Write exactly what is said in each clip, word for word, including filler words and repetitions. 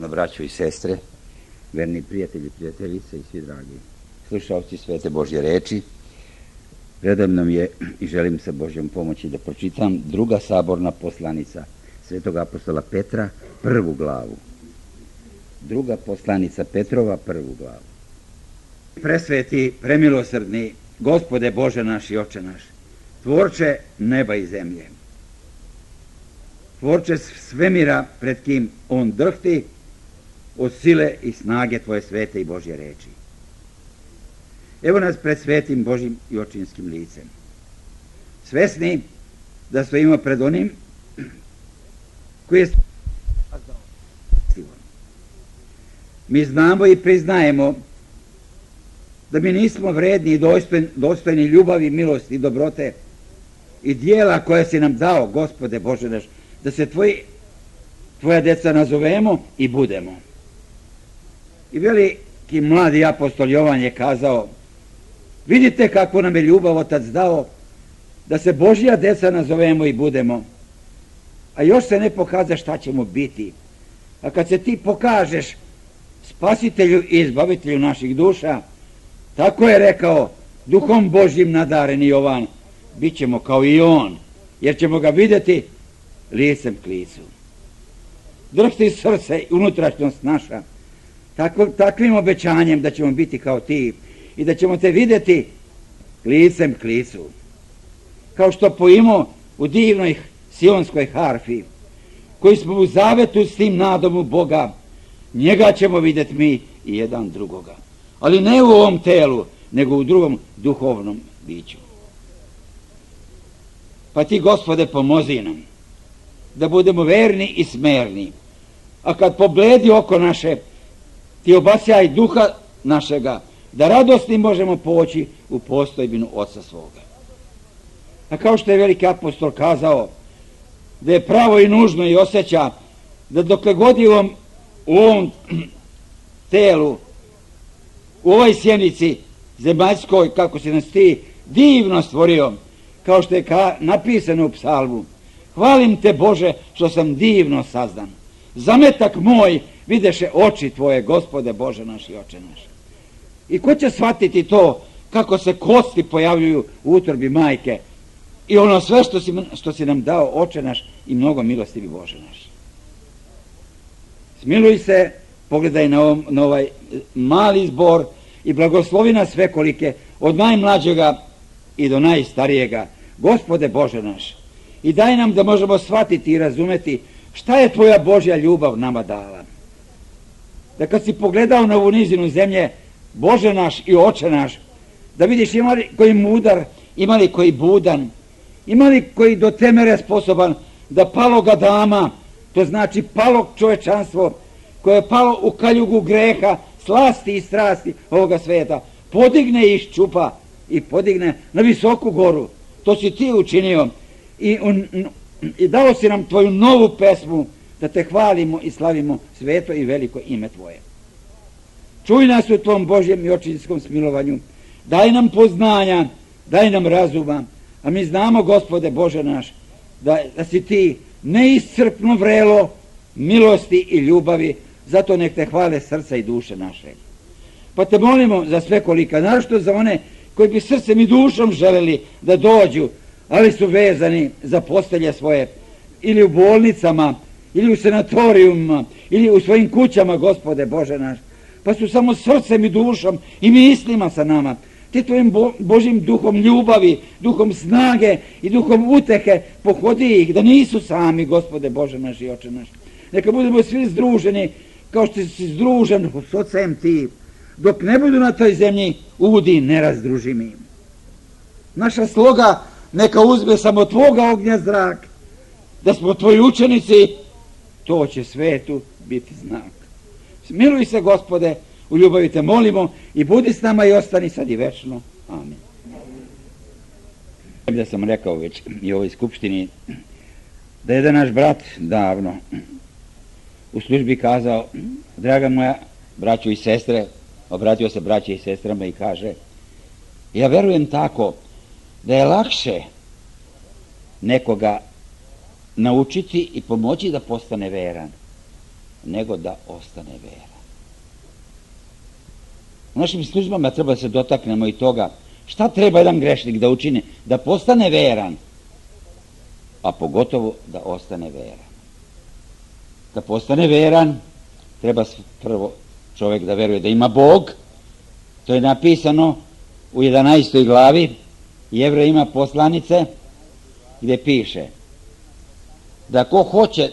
na braću i sestre, verni prijatelji, prijateljice i svi dragi slušalci Svete Božje reči. Predavno mi je i želim sa Božjom pomoći da pročitam druga saborna poslanica Svetog apostola Petra, prvu glavu. Druga poslanica Petrova, prvu glavu. Presveti, premilosrdni, Gospode Bože naš i Oče naš, tvorče neba i zemlje, tvorče svemira pred kim on drhti od sile i snage Tvoje svete i Božje reči. Evo nas pred svetim Božjim i očinskim licem, svesni da stojimo pred onim koji je mi znamo i priznajemo da mi nismo vredni i dostojni, dostojni ljubavi, milosti i dobrote i dijela koje si nam dao, Gospode Bože naš, da se tvoji, tvoja deca nazovemo i budemo. I veliki mladi apostol Jovan je kazao: vidite kako nam je ljubav Otac dao da se Božja deca nazovemo i budemo, a još se ne pokaza šta ćemo biti. A kad se ti pokažeš Spasitelju i izbavitelju naših duša, tako je rekao Duhom Božjim nadareni Jovan, bit ćemo kao i on, jer ćemo ga vidjeti licem k licu. Drhti srce i unutrašnjost naša tako, takvim obećanjem da ćemo biti kao ti i da ćemo te vidjeti licem k licu. Kao što pojimo u divnoj sionskoj harfi, koji smo u zavetu s tim nadomu Boga, njega ćemo vidjeti mi i jedan drugoga. Ali ne u ovom telu, nego u drugom duhovnom biću. Pa ti, Gospode, pomozi nam da budemo verni i smerni, a kad pobledi oko naše, ti obasjaj duha našega, da radosni možemo poći u postojbinu Oca svoga. A kao što je veliki apostol kazao, da je pravo i nužno i osjeća da dokle god je on u ovom telu, u ovoj sjenici zemaljskoj, kako si nas ti divno stvorio, kao što je ka, napisano u psalmu: hvalim te, Bože, što sam divno sazdan. Zametak moj videše oči tvoje, Gospode Bože naš i Oče naš. I ko će shvatiti to, kako se kosti pojavljuju u utrobi majke i ono sve što si, što si nam dao, Oče naš i mnogo milostivi Bože naš. Smiluj se, pogledaj na, ovom, na ovaj mali zbor i blagoslovi nas svekolike, od najmlađega i do najstarijega, Gospode Bože naš. I daj nam da možemo shvatiti i razumeti šta je tvoja Božja ljubav nama dala. Da kad si pogledao na ovu nizinu zemlje, Bože naš i Oče naš, da vidiš ima li koji mudar, ima li koji budan, ima li koji do temere sposoban da paloga dama, to znači palog čovečanstvo, koje je palo u kaljugu greha, slasti i strasti ovoga sveta, podigne i iščupa i podigne na visoku goru. To si ti učinio i, un, i dao si nam tvoju novu pesmu da te hvalimo i slavimo sveto i veliko ime tvoje. Čuj nas u tvom Božjem i očinskom smilovanju, daj nam poznanja, daj nam razuma, a mi znamo, Gospode Bože naš, da, da si ti neiscrpno vrelo milosti i ljubavi, zato nek te hvale srca i duše naše. Pa te molimo za svekolika, naročito za one koji bi srcem i dušom želeli da dođu, ali su vezani za postelje svoje, ili u bolnicama, ili u sanatorijumima, ili u svojim kućama, Gospode Bože naš, pa su samo srcem i dušom i mislima sa nama. Ti tvojim Bo Božim duhom ljubavi, duhom snage i duhom utehe pohodi ih, da nisu sami, Gospode Bože naš i Oče naš. Neka budemo svi združeni kao što si združen s Ocem ti, dok ne budu na toj zemlji udi nerazdružimi. Naša sloga neka uzme samo tvoga ognja zrak, da smo tvoji učenici, to će svetu biti znak. Smiluj se, Gospode, u ljubavi te molimo i budi s nama i ostani sad i večno. Amin. Da sam rekao već i u ovoj skupštini da je jedan naš brat davno u službi kazao: draga moja braćo i sestre, obratio se braći i sestrama i kaže: ja verujem tako da je lakše nekoga naučiti i pomoći da postane veran, nego da ostane vera. U našim službama treba da se dotaknemo i toga šta treba jedan grešnik da učini da postane veran, a pogotovo da ostane veran. Da postane veran treba prvo čovjek da veruje da ima Bog. To je napisano u jedanaestoj glavi Jevrejima poslanice, gdje piše da ko hoće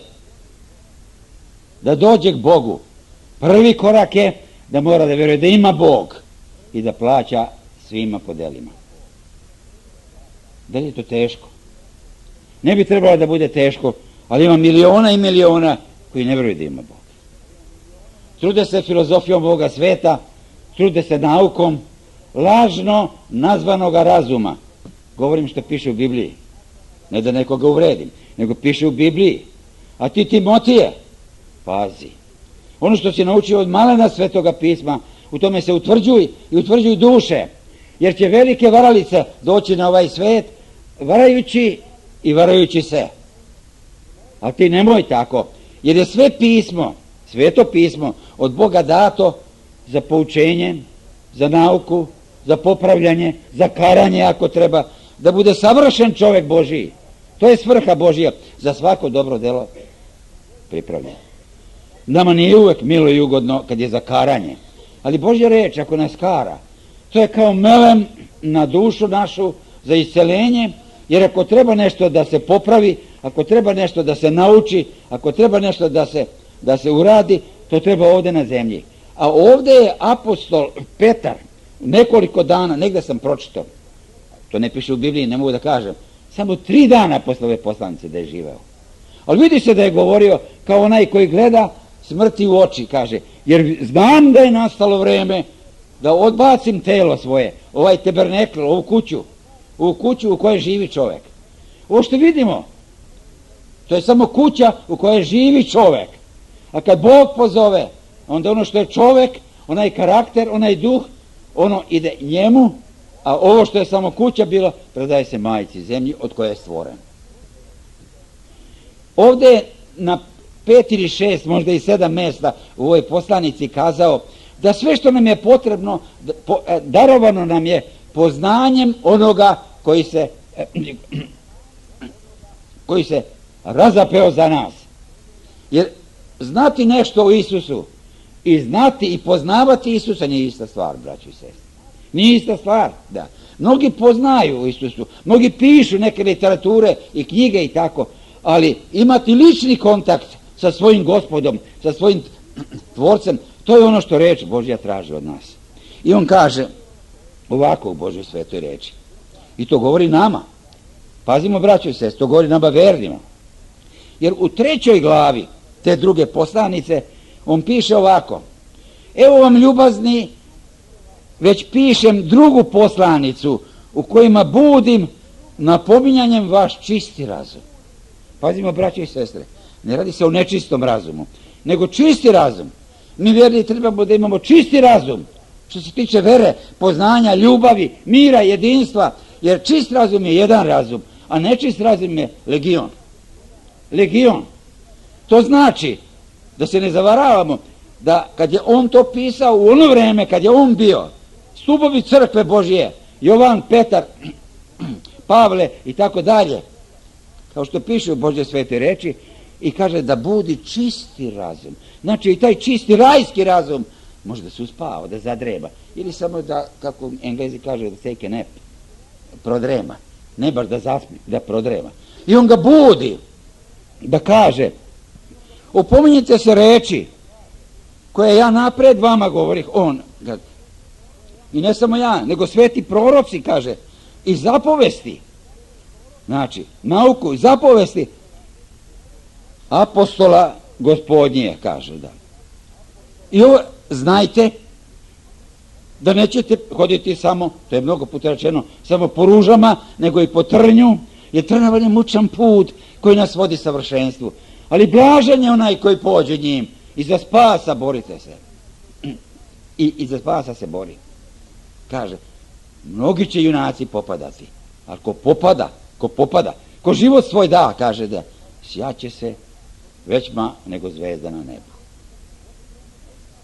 da dođe k Bogu, prvi korak je da mora da veruje da ima Bog i da plaća svima po delima. Da li je to teško? Ne bi trebalo da bude teško, ali ima miliona i miliona koji ne veruju da ima Bog. Trude se filozofijom ovoga sveta, trude se naukom lažno nazvanoga razuma. Govorim što piše u Bibliji. Ne da nekoga uvredim, nego piše u Bibliji. A ti, Timotije, pazi. Ono što si naučio od malena Svetoga pisma, u tome se utvrđuj i utvrđuj duše. Jer će velike varalice doći na ovaj svet, varajući i varajući se. Ali ti nemoj tako, jer je sve pismo, Sveto pismo, od Boga dato za poučenje, za nauku, za popravljanje, za karanje ako treba, da bude savršen čovjek Božiji. To je svrha Božija, za svako dobro delo pripravljeno. Nama nije uvek milo i ugodno kad je za karanje, ali Božja reč ako nas kara, to je kao melem na dušu našu za isceljenje, jer ako treba nešto da se popravi, ako treba nešto da se nauči, ako treba nešto da se, da se uradi, to treba ovdje na zemlji. A ovdje je apostol Petar nekoliko dana, negdje sam pročitao, to ne piše u Bibliji, ne mogu da kažem, samo tri dana posle ove poslanice da je živeo. Ali vidi se da je govorio kao onaj koji gleda smrti u oči, kaže, jer znam da je nastalo vreme da odbacim telo svoje, ovaj tabernekl, ovu kuću, ovu kuću u kojoj živi čovjek. Ovo što vidimo, to je samo kuća u kojoj živi čovjek. A kad Bog pozove, onda ono što je čovjek, onaj karakter, onaj duh, ono ide njemu, a ovo što je samo kuća bilo, predaje se majci zemlji od koje je stvoren. Ovdje je na pet ili šest, možda i sedam mjesta u ovoj poslanici kazao da sve što nam je potrebno, darovano nam je poznanjem onoga koji se koji se razapeo za nas. Jer znati nešto o Isusu i znati i poznavati Isusa nije ista stvar, braćo i sestre. Nije ista stvar, da. Mnogi poznaju o Isusu, mnogi pišu neke literature i knjige i tako, ali imati lični kontakt sa svojim Gospodom, sa svojim Tvorcem, to je ono što reč Božja traži od nas. I on kaže ovako u Božjoj svetoj reči. I to govori nama. Pazimo, braćo i sestre, to govori nama vernima. Jer u trećoj glavi te druge poslanice on piše ovako: evo vam, ljubazni, već pišem drugu poslanicu u kojima budim napominjanjem vaš čisti razum. Pazimo, braćo i sestre, ne radi se o nečistom razumu, nego čisti razum. Mi vjerni trebamo da imamo čisti razum, što se tiče vere, poznanja, ljubavi, mira, jedinstva, jer čist razum je jedan razum, a nečist razum je legion. Legion. To znači, da se ne zavaravamo, da kad je on to pisao u ono vreme, kad je on bio, stubovi crkve Božije, Jovan, Petar, Pavle i tako dalje, kao što piše u Božje svete reči, i kaže da budi čisti razum. Znači i taj čisti rajski razum može da se uspava, da zadrema, ili samo da, kako Englezi kaže, da take a nap, prodrema, ne baš da zaspi, da prodrema. I on ga budi da kaže: opominjite se reči koje ja napred vama govorih. On ga, i ne samo ja, nego sveti proroci, kaže, i zapovesti, znači nauku i zapovesti apostola Gospodnje, kaže, da. I ovo znajte da nećete hoditi samo, to je mnogo puta rečeno, samo po ružama, nego i po trnju, jer trnavan je mučan put koji nas vodi savršenstvu. Ali blažen je onaj koji pođe njim, i za spasa borite se. I, i za spasa se bori. Kaže, mnogi će junaci popadati, ali ko popada, ko popada, ko život svoj da, kaže, da sjaće se većma nego zvezda na nebu.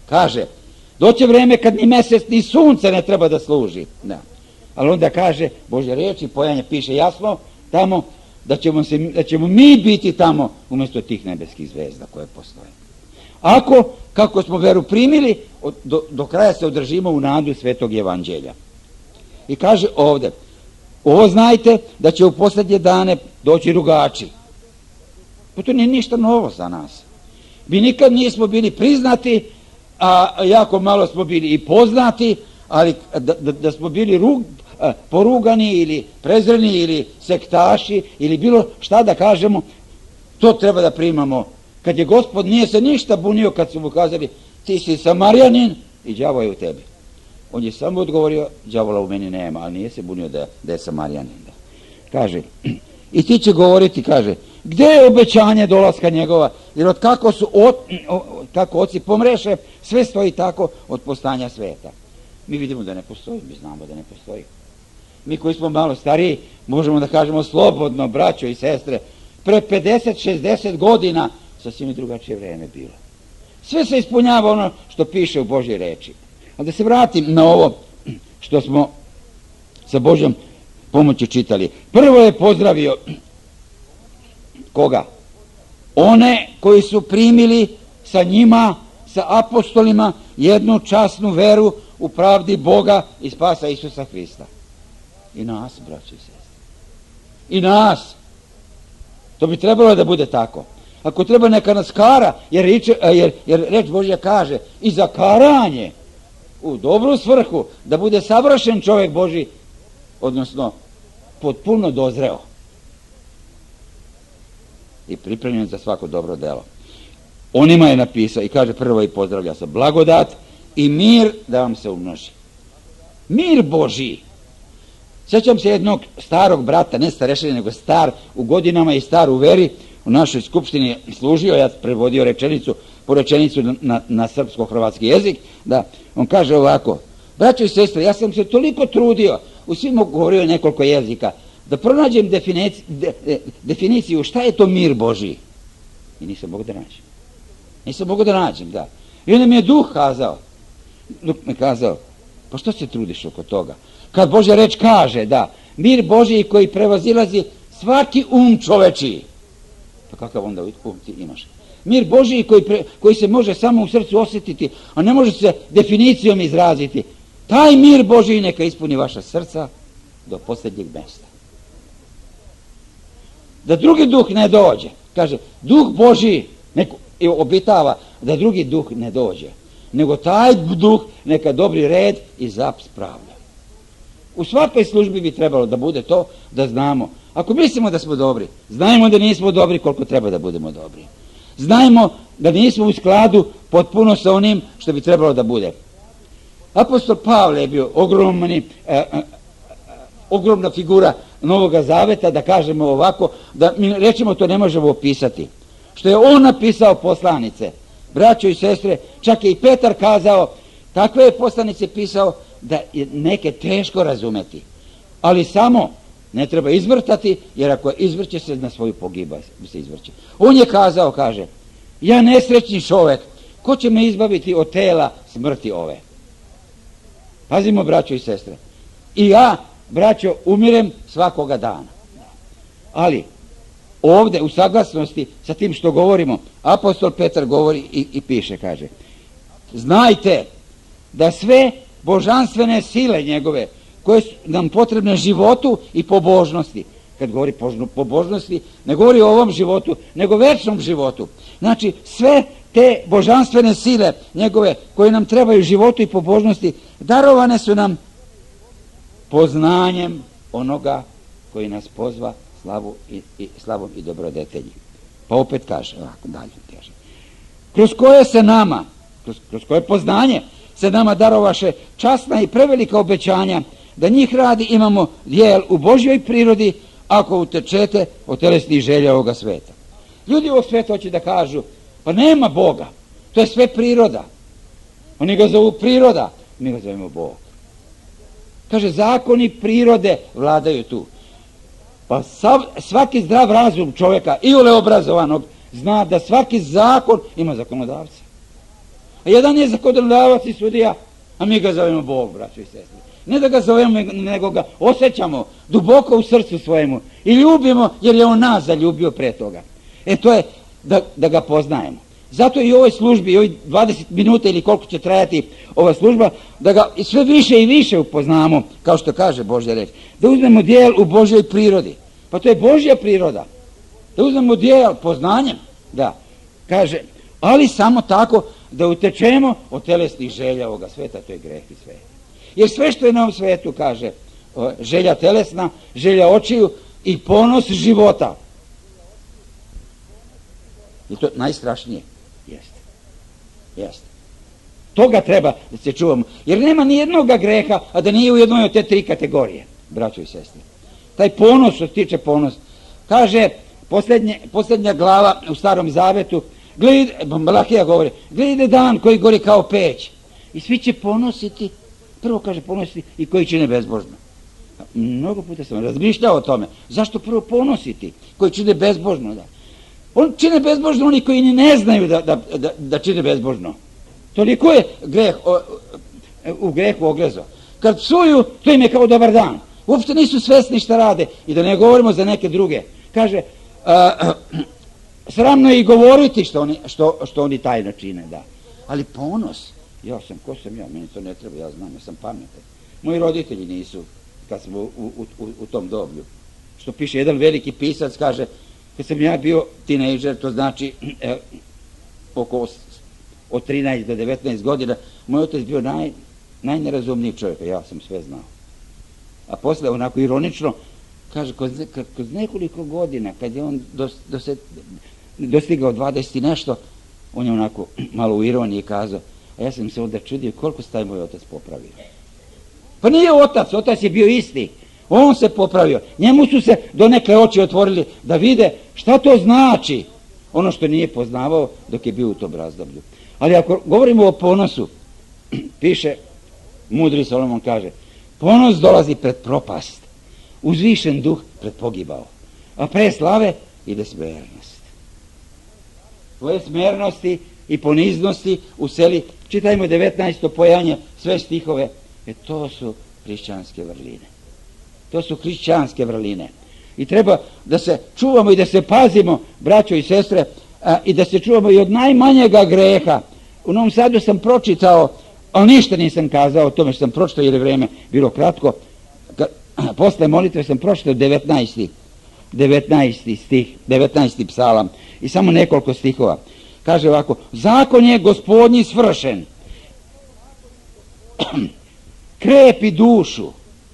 Kaže, doće vreme kad ni mesec ni sunce ne treba da služi. Da. Ali onda kaže, Božja riječ i pojanje piše jasno tamo, da ćemo, se, da ćemo mi biti tamo umjesto tih nebeskih zvezda koje postoje. Ako, kako smo veru primili, do, do kraja se održimo u nadu Svetog Evanđelja. I kaže ovdje, ovo znajte da će u posljednje dane doći rugači. Pa to nije ništa novo za nas. Mi nikad nismo bili priznati, a jako malo smo bili i poznati, ali da, da, da smo bili rug, a, porugani ili prezreni ili sektaši ili bilo šta da kažemo, to treba da primamo. Kad je Gospod nije se ništa bunio kad su mu kazali ti si Samarjanin i đavo je u tebi. On je samo odgovorio đavola u meni nema, ali nije se bunio da, da je Samarjanin. Da. Kaže, i ti će govoriti, kaže, gdje je obećanje dolaska njegova? Jer od kako su od, o, kako oci pomreše, sve stoji tako od postanja sveta. Mi vidimo da ne postoji, mi znamo da ne postoji. Mi koji smo malo stariji, možemo da kažemo slobodno, braćo i sestre, pre pedeset šezdeset godina sasvim drugačije vreme bilo. Sve se ispunjava ono što piše u Božjoj reči. A da se vratim na ovo što smo sa Božjom pomoći čitali. Prvo je pozdravio koga? One koji su primili sa njima, sa apostolima, jednu časnu veru u pravdi Boga i spasa Isusa Hrista. I nas, braći i sestri. I nas. To bi trebalo da bude tako. Ako treba neka nas kara, jer, riče, jer, jer reč Božja kaže i za karanje u dobru svrhu, da bude savršen čovjek Božji, odnosno potpuno dozreo i pripremljen za svako dobro delo. Onima je napisao i kaže prvo i pozdravlja se blagodat i mir da vam se umnoži. Mir Božji. Sjećam se jednog starog brata, ne starešine, nego star u godinama i star u veri, u našoj skupštini služio, ja prevodio rečenicu, po rečenicu na, na, na srpsko-hrvatski jezik, da on kaže ovako, braćo i sestre, ja sam se toliko trudio, u svim govorio nekoliko jezika, da pronađem definici, de, de, definiciju šta je to mir Božji. I nisam mogu da nađem. Nisam mogu da nađem, da. I onda mi je duh kazao, duh mi kazao, pa što se trudiš oko toga? Kad Božja reč kaže da mir Božji koji prevazilazi svaki um čovečiji, pa kakav onda um ti imaš? Mir Božji koji, pre, koji se može samo u srcu osjetiti, a ne može se definicijom izraziti. Taj mir Božji neka ispuni vaša srca do posljednjeg mjesta. Da drugi duh ne dođe. Kaže, duh Božji neko obitava da drugi duh ne dođe. Nego taj duh neka dobri red i zap spravlja. U svakoj službi bi trebalo da bude to da znamo. Ako mislimo da smo dobri, znajmo da nismo dobri koliko treba da budemo dobri. Znajmo da nismo u skladu potpuno sa onim što bi trebalo da bude. Apostol Pavle je bio ogromni, eh, eh, ogromna figura Novoga Zaveta, da kažemo ovako, da mi rečimo to ne možemo opisati. Što je on napisao poslanice, braćo i sestre, čak je i Petar kazao, takve je poslanice pisao da je neke teško razumeti. Ali samo ne treba izvrtati, jer ako izvrće se na svoju pogiba se izvrće. On je kazao, kaže, ja nesrećni čovjek, ko će me izbaviti od tela smrti ove? Pazimo, braćo i sestre. I ja, braćo, umirem svakoga dana. Ali ovdje u saglasnosti sa tim što govorimo, apostol Petar govori i, i piše, kaže, znajte da sve božanstvene sile njegove, koje su nam potrebne životu i pobožnosti, kad govori pobožnosti, ne govori o ovom životu, nego večnom životu. Znači, sve te božanstvene sile njegove, koje nam trebaju životu i pobožnosti, darovane su nam poznanjem onoga koji nas pozva slavu i, i, slavom i dobrodetelji. Pa opet kaže, ovako dalje kaže, kroz koje se nama, kroz, kroz koje poznanje se nama darovaše časna i prevelika obećanja, da njih radi imamo dijel u Božjoj prirodi, ako utečete od telesnih želja ovoga sveta. Ljudi ovog sveta hoće da kažu, pa nema Boga, to je sve priroda. Oni ga zovu priroda, mi ga zovemo Bog. Kaže, zakoni prirode vladaju tu. Pa sav, svaki zdrav razum čovjeka, iole obrazovanog, zna da svaki zakon ima zakonodavca. A jedan je zakonodavac i sudija, a mi ga zovemo Bog, braćo i sestre. Ne da ga zovemo, nego ga osjećamo duboko u srcu svojemu i ljubimo, jer je on nas zaljubio pre toga. E to je da, da ga poznajemo. Zato i u ovoj službi, i ovih dvadeset minuta ili koliko će trajati ova služba, da ga sve više i više upoznamo, kao što kaže Božja reč. Da uzmemo dijel u Božjoj prirodi. Pa to je Božja priroda. Da uzmemo dijel poznanjem, da, kaže, ali samo tako da utečemo od telesnih želja ovoga sveta, to je greh i sve. Jer sve što je na ovom svetu, kaže, želja telesna, želja očiju i ponos života. I to najstrašnije. Jeste. Jeste. Toga treba da se čuvamo. Jer nema ni jednog greha, a da nije u jednoj od te tri kategorije, braćo i sestre. Taj ponos, što se tiče ponos, kaže posljednje, posljednja glava u Starom Zavetu, gled, Malahija govori, glede dan koji gori kao peć. I svi će ponositi, prvo kaže ponositi i koji čine bezbožno. Mnogo puta sam razmišljao o tome. Zašto prvo ponositi koji čine bezbožno? Da. On čine bezbožno oni koji ni ne znaju da, da, da, da čine bezbožno. Toliko je greh, o, u grehu oglezo. Kad psuju, to im je kao dobar dan. Uopšte nisu svesni šta rade. I da ne govorimo za neke druge. Kaže, a, a, sramno je i govoriti što oni, što, što oni tajno čine, da. Ali ponos, ja sam, ko sam ja, meni to ne treba, ja znam, ja sam pametan. Moji roditelji nisu, kad smo u, u, u, u tom doblju. Što piše jedan veliki pisac, kaže, kad sam ja bio tinejdžer, to znači eh, oko od trinaest do devetnaest godina, moj otac bio naj, najnerazumniji čovjek, ja sam sve znao. A posle, onako ironično, kaže, kroz, kroz nekoliko godina, kad je on dos, dose, dostigao dvadeset i nešto, on je onako malo u ironiji kazao, a ja sam se onda čudio koliko se taj moj otac popravio. Pa nije otac, otac je bio isti. On se popravio. Njemu su se do neke oči otvorili da vide šta to znači, ono što nije poznavao dok je bio u tom razdoblju. Ali ako govorimo o ponosu, piše, mudri Solomon kaže, ponos dolazi pred propast, uzvišen duh pred pogibao, a pre slave ide smernost. Tvoje smernosti i poniznosti useli, čitajmo devetnaesto pojanje, sve stihove, e to su hrišćanske vrline. To su hrišćanske vrline. I treba da se čuvamo i da se pazimo, braćo i sestre, a, i da se čuvamo i od najmanjega greha. U Novom Sadu sam pročitao, ali ništa nisam kazao o tome što sam pročitao jer je vreme bilo kratko. Ka, posle molitve sam pročitao devetnaesti. devetnaesti stih, devetnaesti psalam i samo nekoliko stihova. Kaže ovako, zakon je Gospodnji svršen, krepi dušu,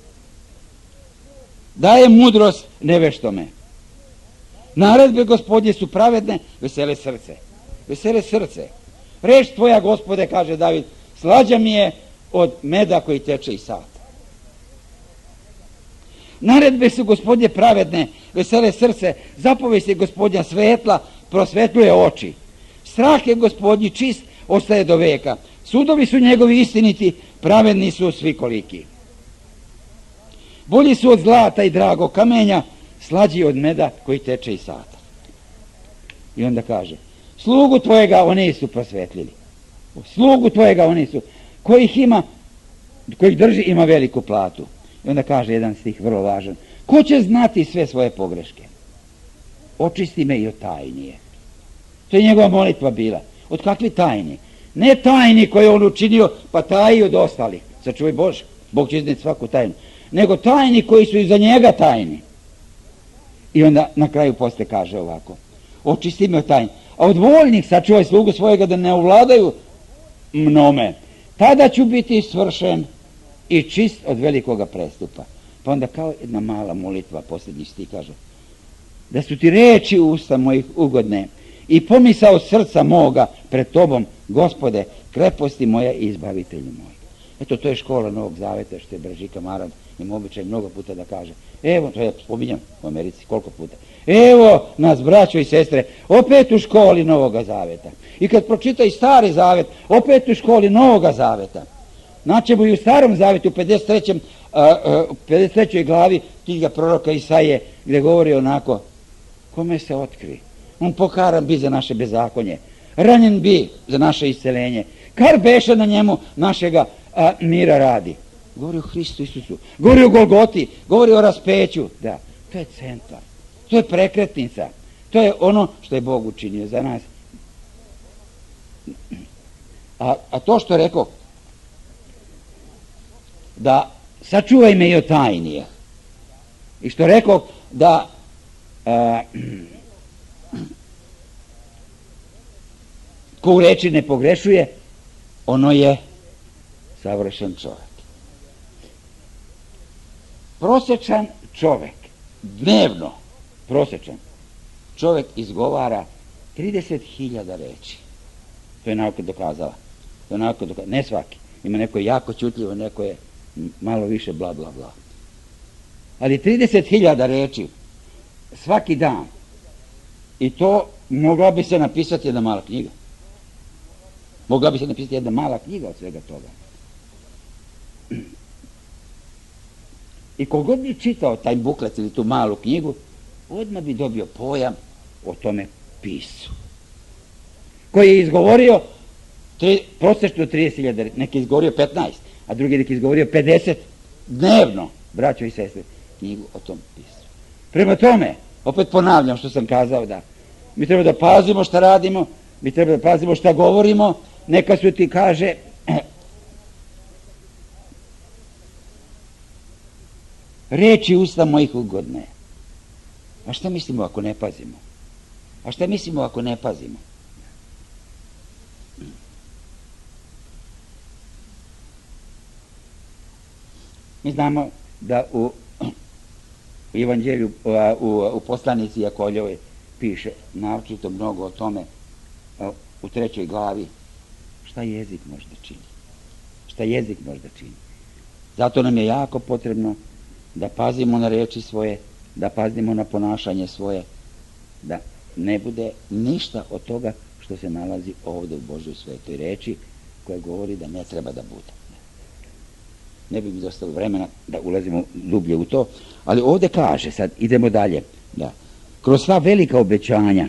daje mudrost neveštome. Naredbe Gospodnje su pravedne, vesele srce. Vesele srce. Reč tvoja, Gospode, kaže David, slađa mi je od meda koji teče iz sata. Naredbe su Gospodnje pravedne, vesele srce, zapovest je Gospodnja svetla, prosvetljuje oči. Strah je Gospodnji čist, ostaje do veka. Sudovi su njegovi istiniti, pravedni su svi koliki. Bolji su od zlata i drago kamenja, slađi od meda koji teče iz sata. I onda kaže, slugu tvojega oni su prosvetljili. Slugu tvojega oni su, kojih ima, kojih drži ima veliku platu. I onda kaže jedan stih vrlo važan, ko će znati sve svoje pogreške? Očisti me i od tajnije. To je njegova molitva bila. Od kakvi tajni? Ne tajni koje on učinio, pa taji od ostalih. Sačuvaj Bože, Bog će izneti svaku tajnu. Nego tajni koji su iza njega tajni. I onda na kraju posle kaže ovako, očisti me od tajni. A od voljnih sačuvaj slugu svojega da ne ovladaju mnome. Tada ću biti svršen i čist od velikoga prestupa. Pa onda kao jedna mala molitva, posljednji stih kaže, da su ti reči usta mojih ugodne i pomisao srca moga pred tobom, Gospode, kreposti moja i izbavitelju moj. Eto, to je škola Novog Zaveta, što je Braži kamarad im običaj mnogo puta da kaže. Evo, to ja spominjam u Americi koliko puta. Evo nas, braćo i sestre, opet u školi Novoga Zaveta. I kad pročita i Stari Zavet, opet u školi Novoga Zaveta. Naćemo i u Starom Zavetu, u pedeset trećoj pedeset trećoj glavi knjiga proroka Isaije, gdje govori onako, kome se otkri? On pokaran bi za naše bezakonje, ranjen bi za naše isceljenje. Kar beše na njemu našega a, mira radi. Govori o Hristu Isusu, govori o Golgoti, govori o raspeću. Da, to je centar, to je prekretnica, to je ono što je Bog učinio za nas. A, a to što rekao, da sačuvaj me i od tajnije. I što rekao da a, ko u reči ne pogrešuje, ono je savršen čovjek. Prosječan čovjek, dnevno prosječan čovjek izgovara trideset hiljada reči. To je nauka dokazala. To je nauka dokazala. Ne svaki. Ima neko jako čutljivo, neko je malo više bla bla bla. Ali trideset hiljada reči svaki dan. I to mogla bi se napisati jedna mala knjiga. Mogla bi se napisati jedna mala knjiga od svega toga. I kogod bi čitao taj buklet ili tu malu knjigu, odmah bi dobio pojam o tome piscu. Koji je izgovorio tri, prosječno trideset hiljada, neki je izgovorio petnaest, a drugi neki je izgovorio pedeset dnevno, braćo i sestre, knjigu o tom piscu. Prema tome, opet ponavljam što sam kazao, da mi treba da pazimo šta radimo, mi treba da pazimo šta govorimo, neka su ti kaže reči usta mojih ugodne. A šta mislimo ako ne pazimo? A šta mislimo ako ne pazimo? Mi znamo da u, u evanđelju, u, u poslanici Jakoljovoj piše naročito mnogo o tome u trećoj glavi šta jezik može da čini. Šta jezik može da čini. Zato nam je jako potrebno da pazimo na reči svoje, da pazimo na ponašanje svoje, da ne bude ništa od toga što se nalazi ovdje u Božoj svetoj reči, koja govori da ne treba da bude. Ne bi mi dostalo vremena da ulazimo dublje u to, ali ovdje kaže, sad idemo dalje, da kroz sva velika obećanja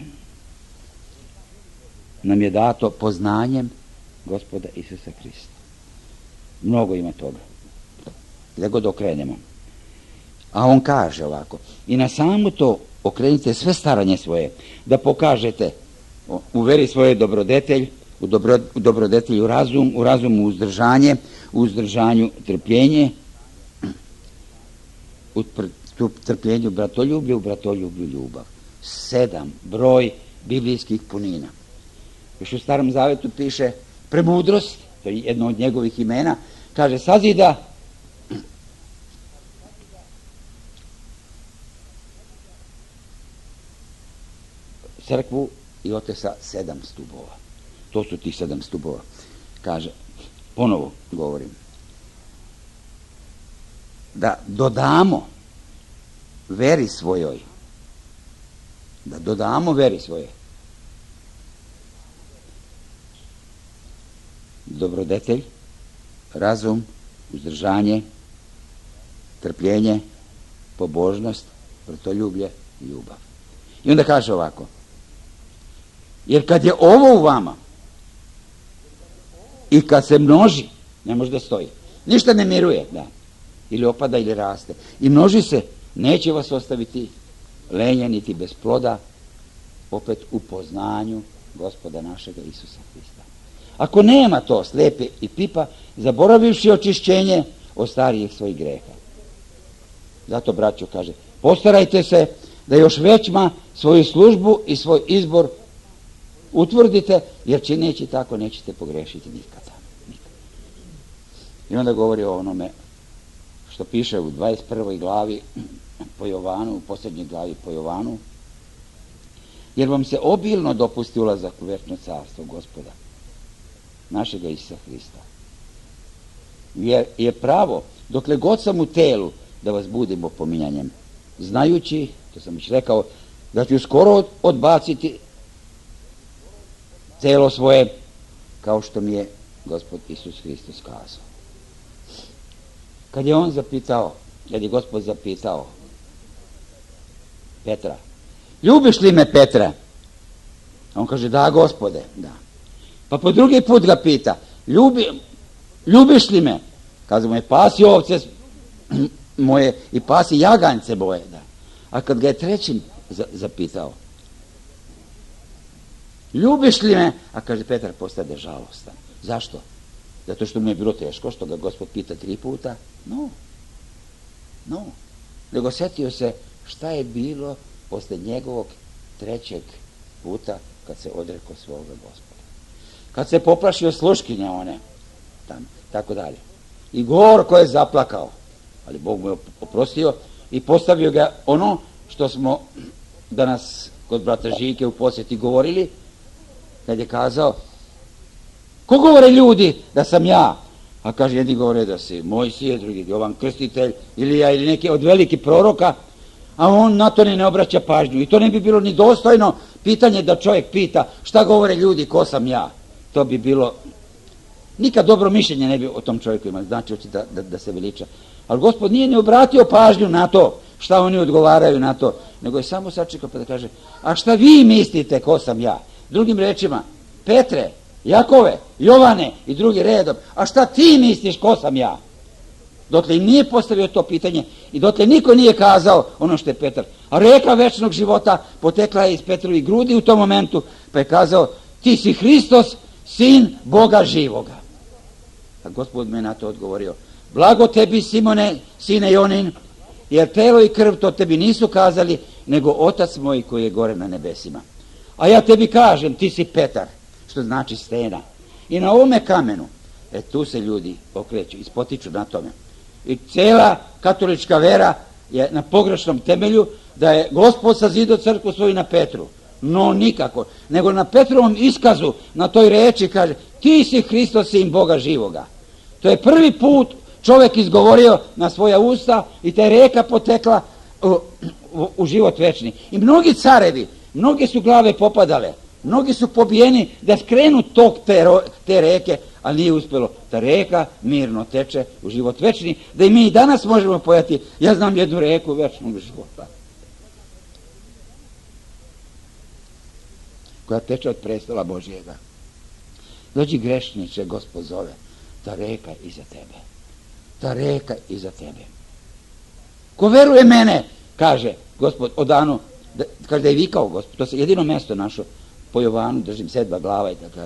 nam je dato poznanjem Gospoda Isusa Hrista. Mnogo ima toga. Da god okrenemo. A on kaže ovako, i na samo to okrenite sve staranje svoje, da pokažete u veri svoje dobrodetelj, u, dobro, u dobrodetelju razum, u razumu uzdržanje, u uzdržanju trpljenje, u trpljenju bratoljublje, u bratoljublju ljubav. Sedam broj biblijskih punina. Još u Starom Zavetu piše premudrost, to je jedno od njegovih imena, kaže sazida crkvu i otesa sedam stubova. To su tih sedam stubova. Kaže, ponovo govorim, da dodamo veri svojoj, da dodamo veri svojoj dobrodetelj, razum, uzdržanje, trpljenje, pobožnost, bratoljublje i ljubav. I onda kaže ovako, jer kad je ovo u vama i kad se množi, ne može da stoji, ništa ne miruje, da, ili opada ili raste, i množi se, neće vas ostaviti lenje niti bez ploda, opet u poznanju Gospoda našega Isusa Hrista. Ako nema to, slepe i pipa, zaboravivši očišćenje od starijih svojih greha. Zato, braćo, kaže, postarajte se da još većma svoju službu i svoj izbor utvrdite, jer čineći tako nećete pogrešiti nikada. nikada. I onda govori o onome što piše u dvadeset prvoj glavi po Jovanu, u posljednjoj glavi po Jovanu, jer vam se obilno dopusti ulazak u večno carstvo Gospoda našega Isusa Hrista. Jer je pravo, dokle god sam u telu, da vas budimo pominjanjem, znajući, to sam već rekao, da ću skoro odbaciti telo svoje, kao što mi je Gospod Isus Hristos kazao. Kad je on zapitao, kad je Gospod zapitao Petra, ljubiš li me, Petra? On kaže, da, Gospode, da. Pa po drugi put ga pita, Ljubi, ljubiš li me? Kaže mu je, pasi ovce moje i pasi jaganjce moje. Da. A kad ga je trećim zapitao, ljubiš li me? A kaže, Petar postade žalostan. Zašto? Zato što mu je bilo teško, što ga Gospod pita tri puta. No, no. Nego setio se šta je bilo posle njegovog trećeg puta kad se odrekao svoga Gospoda. Kad se poplašio sluškinja one, tam, tako dalje. I gorko je zaplakao, ali Bog mu je oprostio i postavio ga ono što smo danas kod brata Žike u posjeti govorili, kad je kazao, ko govore ljudi da sam ja? A kaže, jedni govore da si Mojsije, drugi Jovan Krstitelj, Ilija ili neki od velikih proroka, a on na to ne obraća pažnju. I to ne bi bilo ni dostojno pitanje da čovjek pita šta govore ljudi, ko sam ja. To bi bilo, nikad dobro mišljenje ne bi o tom čovjeku imali, znači hoće da, da, da se veliča. Ali Gospod nije ne obratio pažnju na to šta oni odgovaraju na to, nego je samo sačekao pa da kaže, a šta vi mislite ko sam ja? Drugim rečima, Petre, Jakove, Jovane i drugi redom, a šta ti misliš ko sam ja? Dotle nije postavio to pitanje i dotle niko nije kazao ono što je Petar. A reka večnog života potekla je iz Petrovih grudi u tom momentu, pa je kazao, ti si Hristos, sin Boga živoga. A Gospod me na to odgovorio, blago tebi Simone, sine Jonin, jer telo i krv to tebi nisu kazali, nego Otac moj koji je gore na nebesima. A ja tebi kažem, ti si Petar, što znači stena. I na ovome kamenu, e tu se ljudi okreću i spotiču na tome. I cijela katolička vera je na pogrešnom temelju da je Gospod sazidao crkvu svoju na Petru. No nikako, nego na Petrovom iskazu, na toj reči kaže, ti si Hristos, sin Boga živoga. To je prvi put čovjek izgovorio na svoja usta i ta reka potekla u, u, u život večni. I mnogi carevi, mnoge su glave popadale, mnogi su pobijeni da skrenu tog te, te reke, ali nije uspjelo. Ta reka mirno teče u život večni, da i mi i danas možemo pojati, ja znam jednu reku večnog života, koja teče od prestola Božjega. Dođi grešniče, Gospod zove, ta reka iza tebe. Ta reka iza tebe. Ko veruje mene, kaže Gospod, o danu, da, kaže da je vikao Gospod, to se jedino mjesto našo, po Jovanu, držim sedma glava i tako,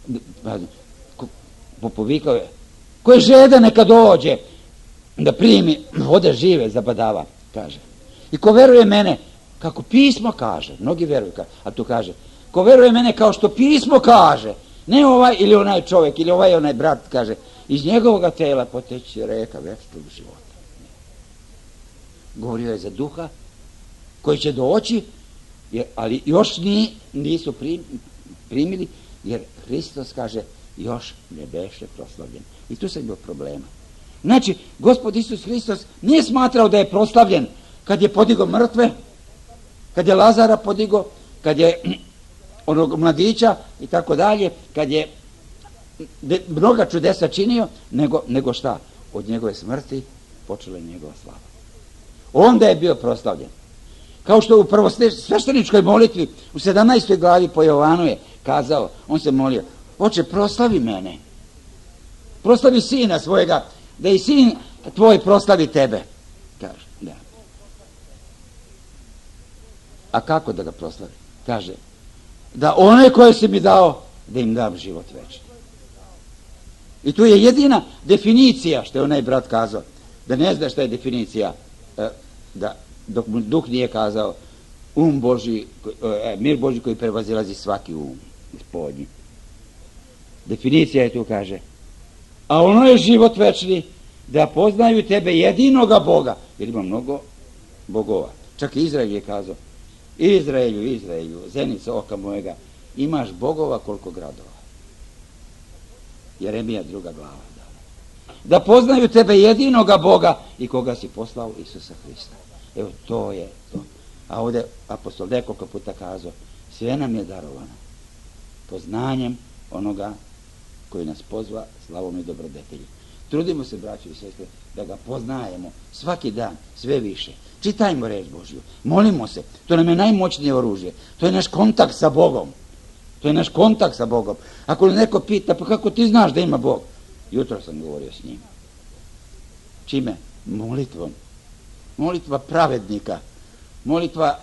povikao je, ko je žeda neka dođe da primi vode žive zabadava, kaže. I ko veruje mene, kako pismo kaže, mnogi veruju, a tu kaže, ko veruje mene kao što pismo kaže, ne ovaj ili onaj čovjek ili ovaj onaj brat, kaže, iz njegovoga tela poteće reka večnog života. Govorio je za duha koji će doći, jer, ali još ni, nisu primili, jer Hristos kaže, još ne beše proslavljen. I tu se bilo problema. Znači, Gospod Isus Hristos nije smatrao da je proslavljen kad je podigo mrtve, kad je Lazara podigo, kad je onog mladića i tako dalje, kad je de, mnoga čudesa činio, nego, nego šta? Od njegove smrti počela je njegova slava. Onda je bio proslavljen. Kao što u prvosvešteničkoj molitvi u sedamnaestoj glavi po Jovanu je kazao, on se molio, Oče, proslavi mene, proslavi sina svojega, da i sin tvoj proslavi tebe. Kaže, da. A kako da ga proslavi? Kaže, da one koje si mi dao, da im dam život večni. I tu je jedina definicija, što je onaj brat kazao, da ne zna šta je definicija, da dok mu duh nije kazao, um Boži, mir Boži koji prevazilazi svaki um ispodnji. Definicija je tu, kaže, a ono je život večni, da poznaju tebe jedinoga Boga, jer ima mnogo bogova. Čak i Izrael je kazao, Izraelju, Izraelju, zenice oka mojega, imaš bogova koliko gradova. Jeremija druga glava. Da, da poznaju tebe jedinoga Boga i koga si poslao, Isusa Hrista. Evo, to je to. A ovdje apostol nekoliko puta kazao, sve nam je darovano poznanjem onoga koji nas pozva slavom i dobrodetelju. Trudimo se, braći i sestre, da ga poznajemo svaki dan, sve više. Čitajmo reč Božju, molimo se, to nam je najmoćnije oružje, to je naš kontakt sa Bogom. To je naš kontakt sa Bogom. Ako neko pita, pa kako ti znaš da ima Bog? Jutro sam govorio s njim. Čime? Molitvom. Molitva pravednika. Molitva,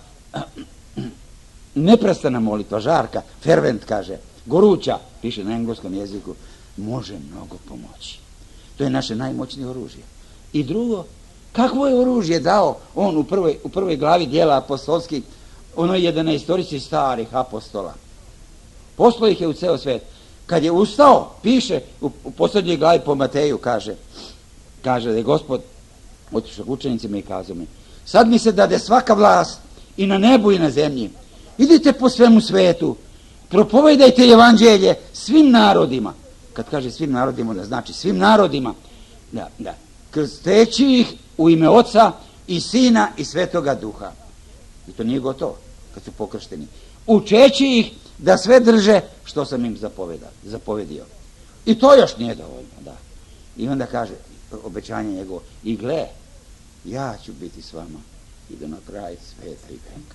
neprestana molitva, žarka, fervent kaže, goruća, piše na engleskom jeziku, može mnogo pomoći. To je naše najmoćnije oružje. I drugo, kakvo je oružje dao on u prvoj, u prvoj glavi dijela apostolskih, onoj jedanaestorici starih apostola. Poslao ih je u ceo svet. Kad je ustao, piše u, u posljednjoj glavi po Mateju, kaže, kaže da je Gospod otišao k učenicima i kazao mi, sad mi se dade svaka vlast i na nebu i na zemlji. Idite po svemu svetu, propovedajte evanđelje svim narodima. Kad kaže svim narodima, da znači svim narodima, da, da, krsteći ih u ime Oca i Sina i Svetoga Duha. I to nije gotovo, kad su pokršteni. Učeći ih da sve drže što sam im zapovedio. I to još nije dovoljno, da. I onda kaže, obećanje njegovo, i gle, ja ću biti s vama i do na kraj sveta i veka.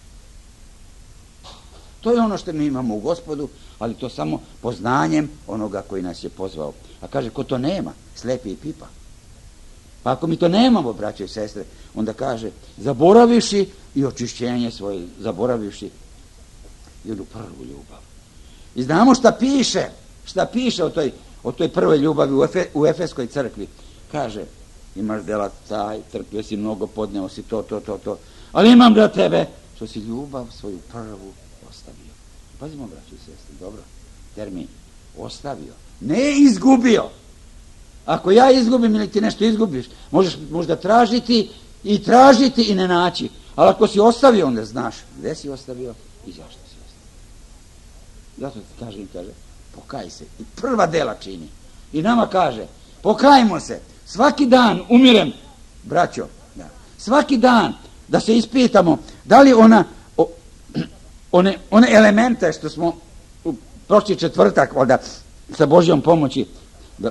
To je ono što mi imamo u Gospodu, ali to samo poznanjem onoga koji nas je pozvao. A kaže, ko to nema, slepi i pipa. Pa ako mi to nemamo, braće i sestre, onda kaže, zaboravivši i očišćenje svoje, zaboravivši i onu prvu ljubav. I znamo šta piše, šta piše o toj, o toj prvoj ljubavi u, Efe, u Efeskoj crkvi. Kaže, imaš dela taj, trpio si mnogo, podneo si to, to, to, to. Ali imam da tebe, što si ljubav svoju prvu ostavio. Pazimo, braći i sestri, dobro, termin, ostavio. Ne izgubio. Ako ja izgubim ili ti nešto izgubiš, možeš možda tražiti i tražiti i ne naći. Ali ako si ostavio, onda znaš gde si ostavio i zašto si ostavio. Zato ti kaže i kaže, pokaj se. I prva dela čini. I nama kaže, pokajmo se. Svaki dan umirem, braćo, da, svaki dan da se ispitamo da li ona, o, one, one elemente što smo u prošli četvrtak, onda sa Božjom pomoći, da,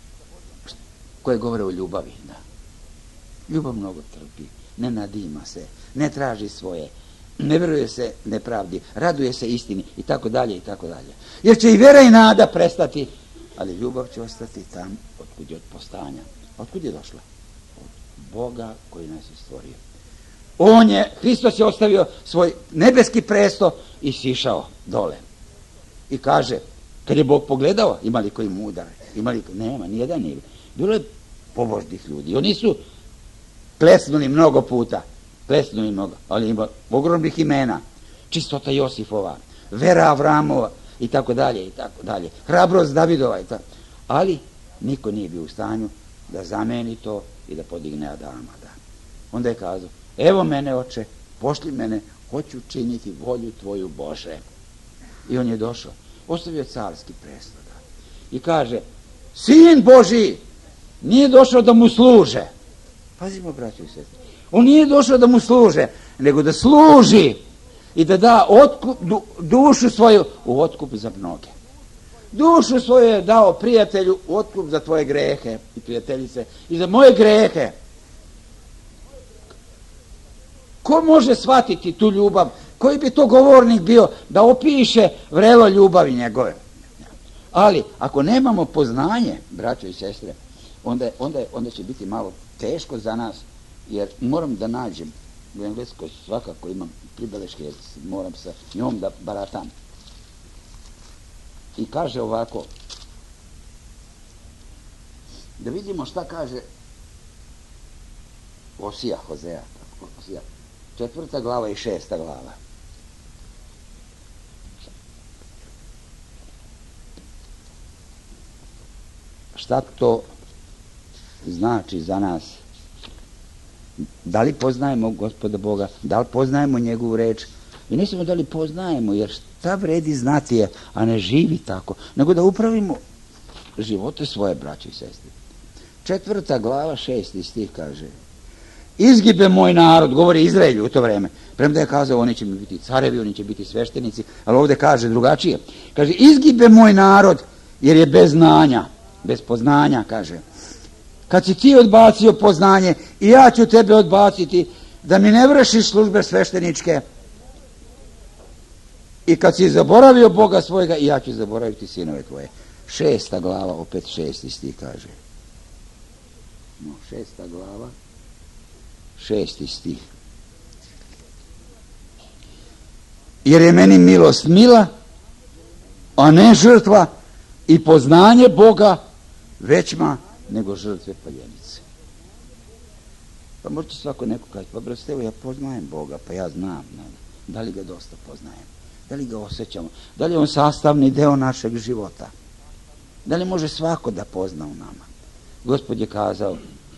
koje govore o ljubavi. Da. Ljubav mnogo trpi, ne nadima se, ne traži svoje, ne vjeruje se nepravdi, raduje se istini i tako dalje i tako dalje. Jer će i vjera i nada prestati, ali ljubav će ostati tam otkud je od postanja. Otkud je došla? Od Boga koji nas je stvorio. On je, Hristos je ostavio svoj nebeski presto i sišao dole. I kaže, kad je Bog pogledao, imali koji mudar, imali, nema, nijedan nije. Bilo je pobožnih ljudi. Oni su plesnuli mnogo puta, plesnuli mnogo, ali ima ogromnih imena. Čistota Josifova, vera Avramova i tako dalje i tako dalje. Hrabrost Davidova i tako. Ali niko nije bio u stanju da zameni to i da podigne Adama. Da. Onda je kazao, evo mene, Oče, pošli mene, hoću činiti volju tvoju, Bože. I on je došao, ostavio carski presto. Da. I kaže, Sin Božji nije došao da mu služe. Pazimo, braćo i sestre. On nije došao da mu služe, nego da služi i da da otkup, du, dušu svoju u otkup za mnoge. Dušu svoju je dao prijatelju u otkup za tvoje grehe i prijateljice i za moje grehe. Ko može shvatiti tu ljubav? Koji bi to govornik bio da opiše vrelo ljubavi njegove? Ali ako nemamo poznanje, braćo i sestre, onda, onda, onda će biti malo teško za nas, jer moram da nađem, u engleskoj svakako imam pribeleške, jer moram sa njom da baratam. I kaže ovako, da vidimo šta kaže Osija, Hozea, Osija, četvrta glava i šesta glava. Šta to znači za nas? Da li poznajemo Gospoda Boga, da li poznajemo njegovu reč? I ne samo da li poznajemo, jer šta vredi znati je, a ne živi tako, nego da upravimo živote svoje, braće i sestre. Četvrta glava, šesti stih kaže, izgibe moj narod, govori Izraelju u to vreme, premda je kazao oni će mi biti carevi, oni će biti sveštenici, ali ovdje kaže drugačije. Kaže, izgibe moj narod, jer je bez znanja, bez poznanja, kaže. Kad si ti odbacio poznanje, i ja ću tebe odbaciti, da mi ne vršiš službe svešteničke. I kad si zaboravio Boga svojega, i ja ću zaboraviti sinove tvoje. Šesta glava, opet šesti stih kaže. No, šesta glava, šesti stih. Jer je meni milost mila, a ne žrtva, i poznanje Boga većma nego žrtve paljenice. Pa možete svako neko kaži, pa brate, evo ja poznajem Boga, pa ja znam, da li ga dosta poznajem, da li ga osjećamo, da li je on sastavni deo našeg života, da li može svako da pozna u nama. Gospod je kazao,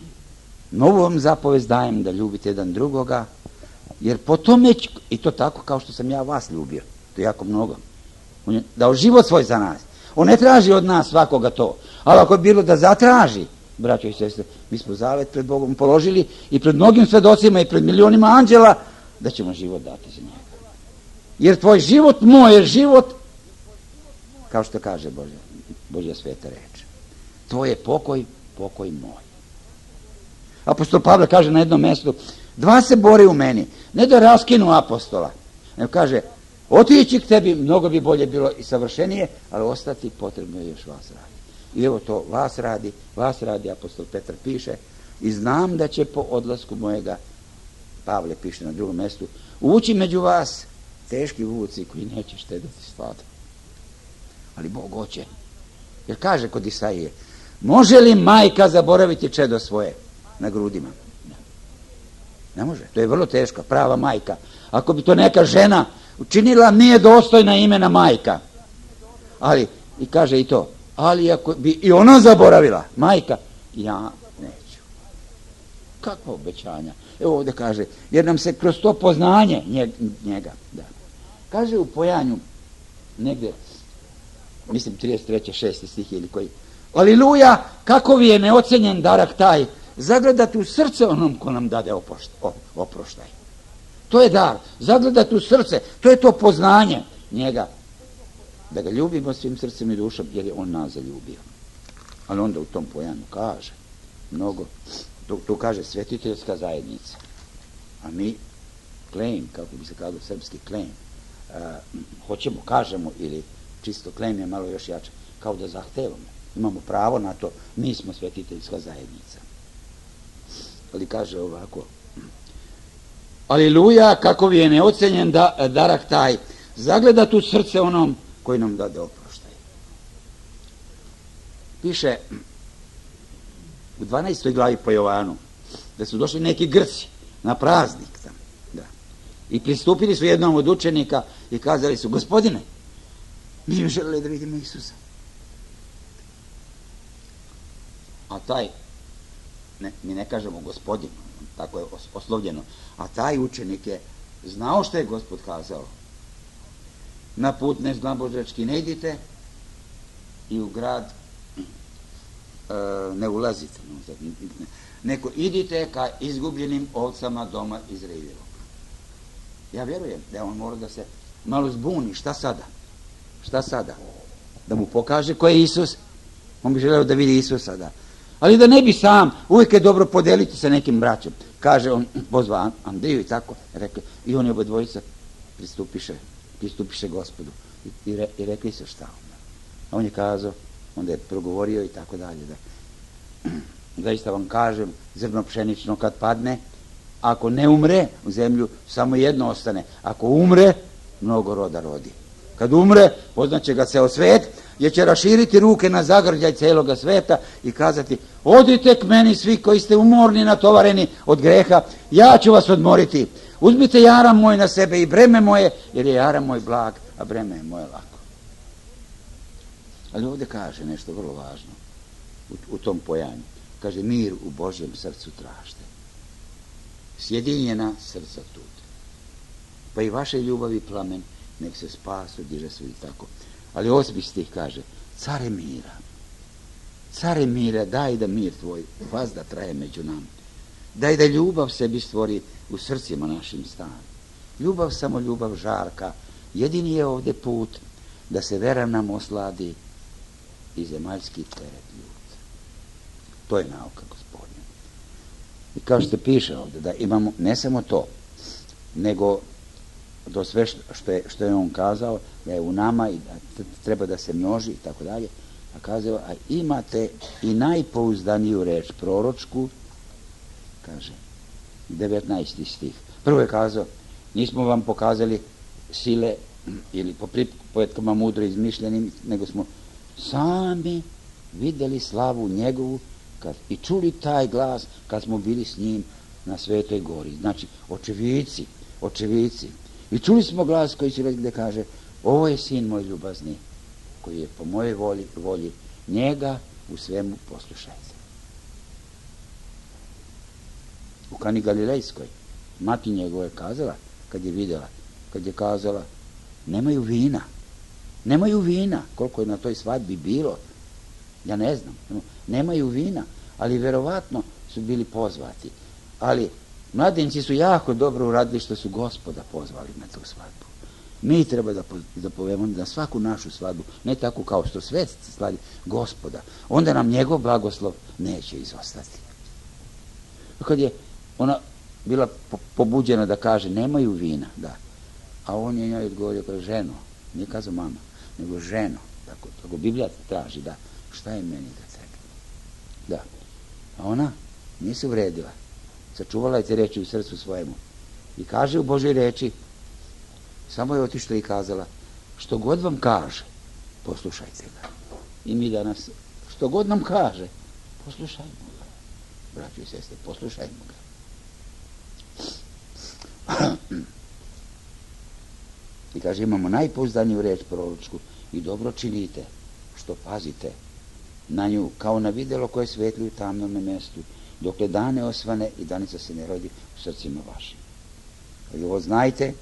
novu vam zapovest dajem da ljubite jedan drugoga, jer po tome, i to tako kao što sam ja vas ljubio, to je jako mnogo, on je dao život svoj za nas. On ne traži od nas svakoga to, ali ako je bilo da zatraži, braćo i sestre, mi smo zavet pred Bogom položili i pred mnogim svedocima i pred milionima anđela da ćemo život dati za njega. Jer tvoj život, moj je život, kao što kaže Božja, Božja sveta reč. Tvoj je pokoj, pokoj moj. Apostol Pavle kaže na jednom mjestu, dva se bore u meni, ne da raskinu apostola, nego kaže, otići k tebi, mnogo bi bolje bilo i savršenije, ali ostati potrebno je još vas radi. I evo to vas radi, vas radi, apostol Petar piše, i znam da će po odlasku mojega, Pavle piše na drugom mjestu, ući među vas teški vuci koji neće štediti slada. Ali Bog hoće. Jer kaže kod Isaije, može li majka zaboraviti čedo svoje na grudima? Ne. Ne može. To je vrlo teško, prava majka. Ako bi to neka žena učinila, nije dostojna imena majka. Ali, i kaže i to, ali ako bi i ona zaboravila, majka, ja neću. Kakva obećanja? Evo ovdje kaže, jer nam se kroz to poznanje njega, da. Kaže u Pojanju, negdje, mislim trideset treći šesti stih ili koji, aleluja, kako vi je neocenjen darak taj, zagledati u srce onom ko nam dade oproštaj. To je dar, zagledati u srce, to je to poznanje njega. Da ga ljubimo svim srcem i dušom, jer je on nas zaljubio. Ali onda u tom Pojanu kaže, mnogo, tu, tu kaže svetiteljska zajednica. A mi, claim, kako bi se kazao srpski claim, uh, hoćemo, kažemo, ili čisto claim je malo još jače, kao da zahtevamo. Imamo pravo na to, mi smo svetiteljska zajednica. Ali kaže ovako, aleluja, kako vi je neocenjen da, darak taj, zagledat u srce onom koji nam dade oproštaj. Piše u dvanaestoj glavi po Jovanu da su došli neki Grci na praznik tam, da. I pristupili su jednom od učenika i kazali su, gospodine, mi bi želeli da vidimo Isusa. A taj, ne, mi ne kažemo gospodin, tako je oslovljeno, a taj učenik je znao što je Gospod kazao. Na put nezglabožački ne idite i u grad e, ne ulazite. Neko idite ka izgubljenim ovcama doma Izraeljevog. Ja vjerujem da on mora da se malo zbuni. Šta sada? Šta sada? Da mu pokaže ko je Isus? On bi želeo da vidi Isusa, da. Ali da ne bi sam, uvijek je dobro podeliti sa nekim braćom. Kaže on, pozva Andriju i tako, rekli, i oni oba dvojica pristupiše, pristupiše Gospodu. I, i, re, i rekli se šta onda. A on je kazao, onda je progovorio i tako dalje. Da. Zaista vam kažem, zrno pšenično kad padne, ako ne umre u zemlju, samo jedno ostane. Ako umre, mnogo roda rodi. Kad umre, poznaće ga ceo svet, jer će raširiti ruke na zagrljaj celoga sveta i kazati, odite k meni svi koji ste umorni, natovareni od greha, ja ću vas odmoriti. Uzmite jaram moj na sebe i breme moje, jer je jaram moj blag, a breme je moje lako. Ali ovdje kaže nešto vrlo važno u, u tom pojanju. Kaže, mir u Božjem srcu tražite. Sjedinjena srca tu. Pa i vaše ljubavi plamen, nek se spasu, diže su i tako. Ali osmi stih kaže, care mira, care mira, daj da mir tvoj vazda traje među nama. Daj da ljubav sebi stvori u srcima našim stan. Ljubav, samo ljubav žarka, jedini je ovdje put da se vera nam osladi i zemaljski teret ljud. To je nauka Gospodnja. I kao što piše ovdje, da imamo ne samo to, nego to sve što je, što je on kazao, da je u nama i da treba da se množi i tako dalje, a kazao, a imate i najpouzdaniju reč proročku, kaže, devetnaesti stih. Prvo je kazao, nismo vam pokazali sile ili po pripovetkama mudro izmišljenim, nego smo sami vidjeli slavu njegovu kad, i čuli taj glas kad smo bili s njim na Svetoj gori. Znači, očevici, očevici. I čuli smo glas koji će reći gdje kaže, ovo je sin moj ljubazni, koji je po mojoj volji, volji njega u svemu poslušajte. U Kani Galilejskoj mati njegova je kazala, kad je vidjela, kad je kazala, nemaju vina, nemaju vina, koliko je na toj svadbi bilo, ja ne znam, nemaju vina, ali verovatno su bili pozvati. Ali mladenci su jako dobro uradili što su Gospoda pozvali na tu svadbu. Mi treba da, da povemo na svaku našu svadbu, ne tako kao što svet slavi Gospoda, onda nam njegov blagoslov neće izostati. Kad je ona bila pobuđena da kaže, nemaju vina, da, a on je njoj odgovorio, kao ženo, nije kazao mama, nego ženo, tako, tako Biblija traži, da, šta je meni da treba? Da, a ona nije se uvredila, sačuvala je te reči u srcu svojemu i kaže u Božoj reči, samo je otišla i kazala, što god vam kaže, poslušajte ga. I mi danas, što god nam kaže, poslušajmo ga. Braćo i sestre, poslušajmo ga. I kaže, imamo najpouzdaniju reč proročku i dobro činite, što pazite na nju, kao na vidjelo koje svetli u tamnom mjestu, dokle dane osvane i danica se ne rodi u srcima vašim. I ovo znajte,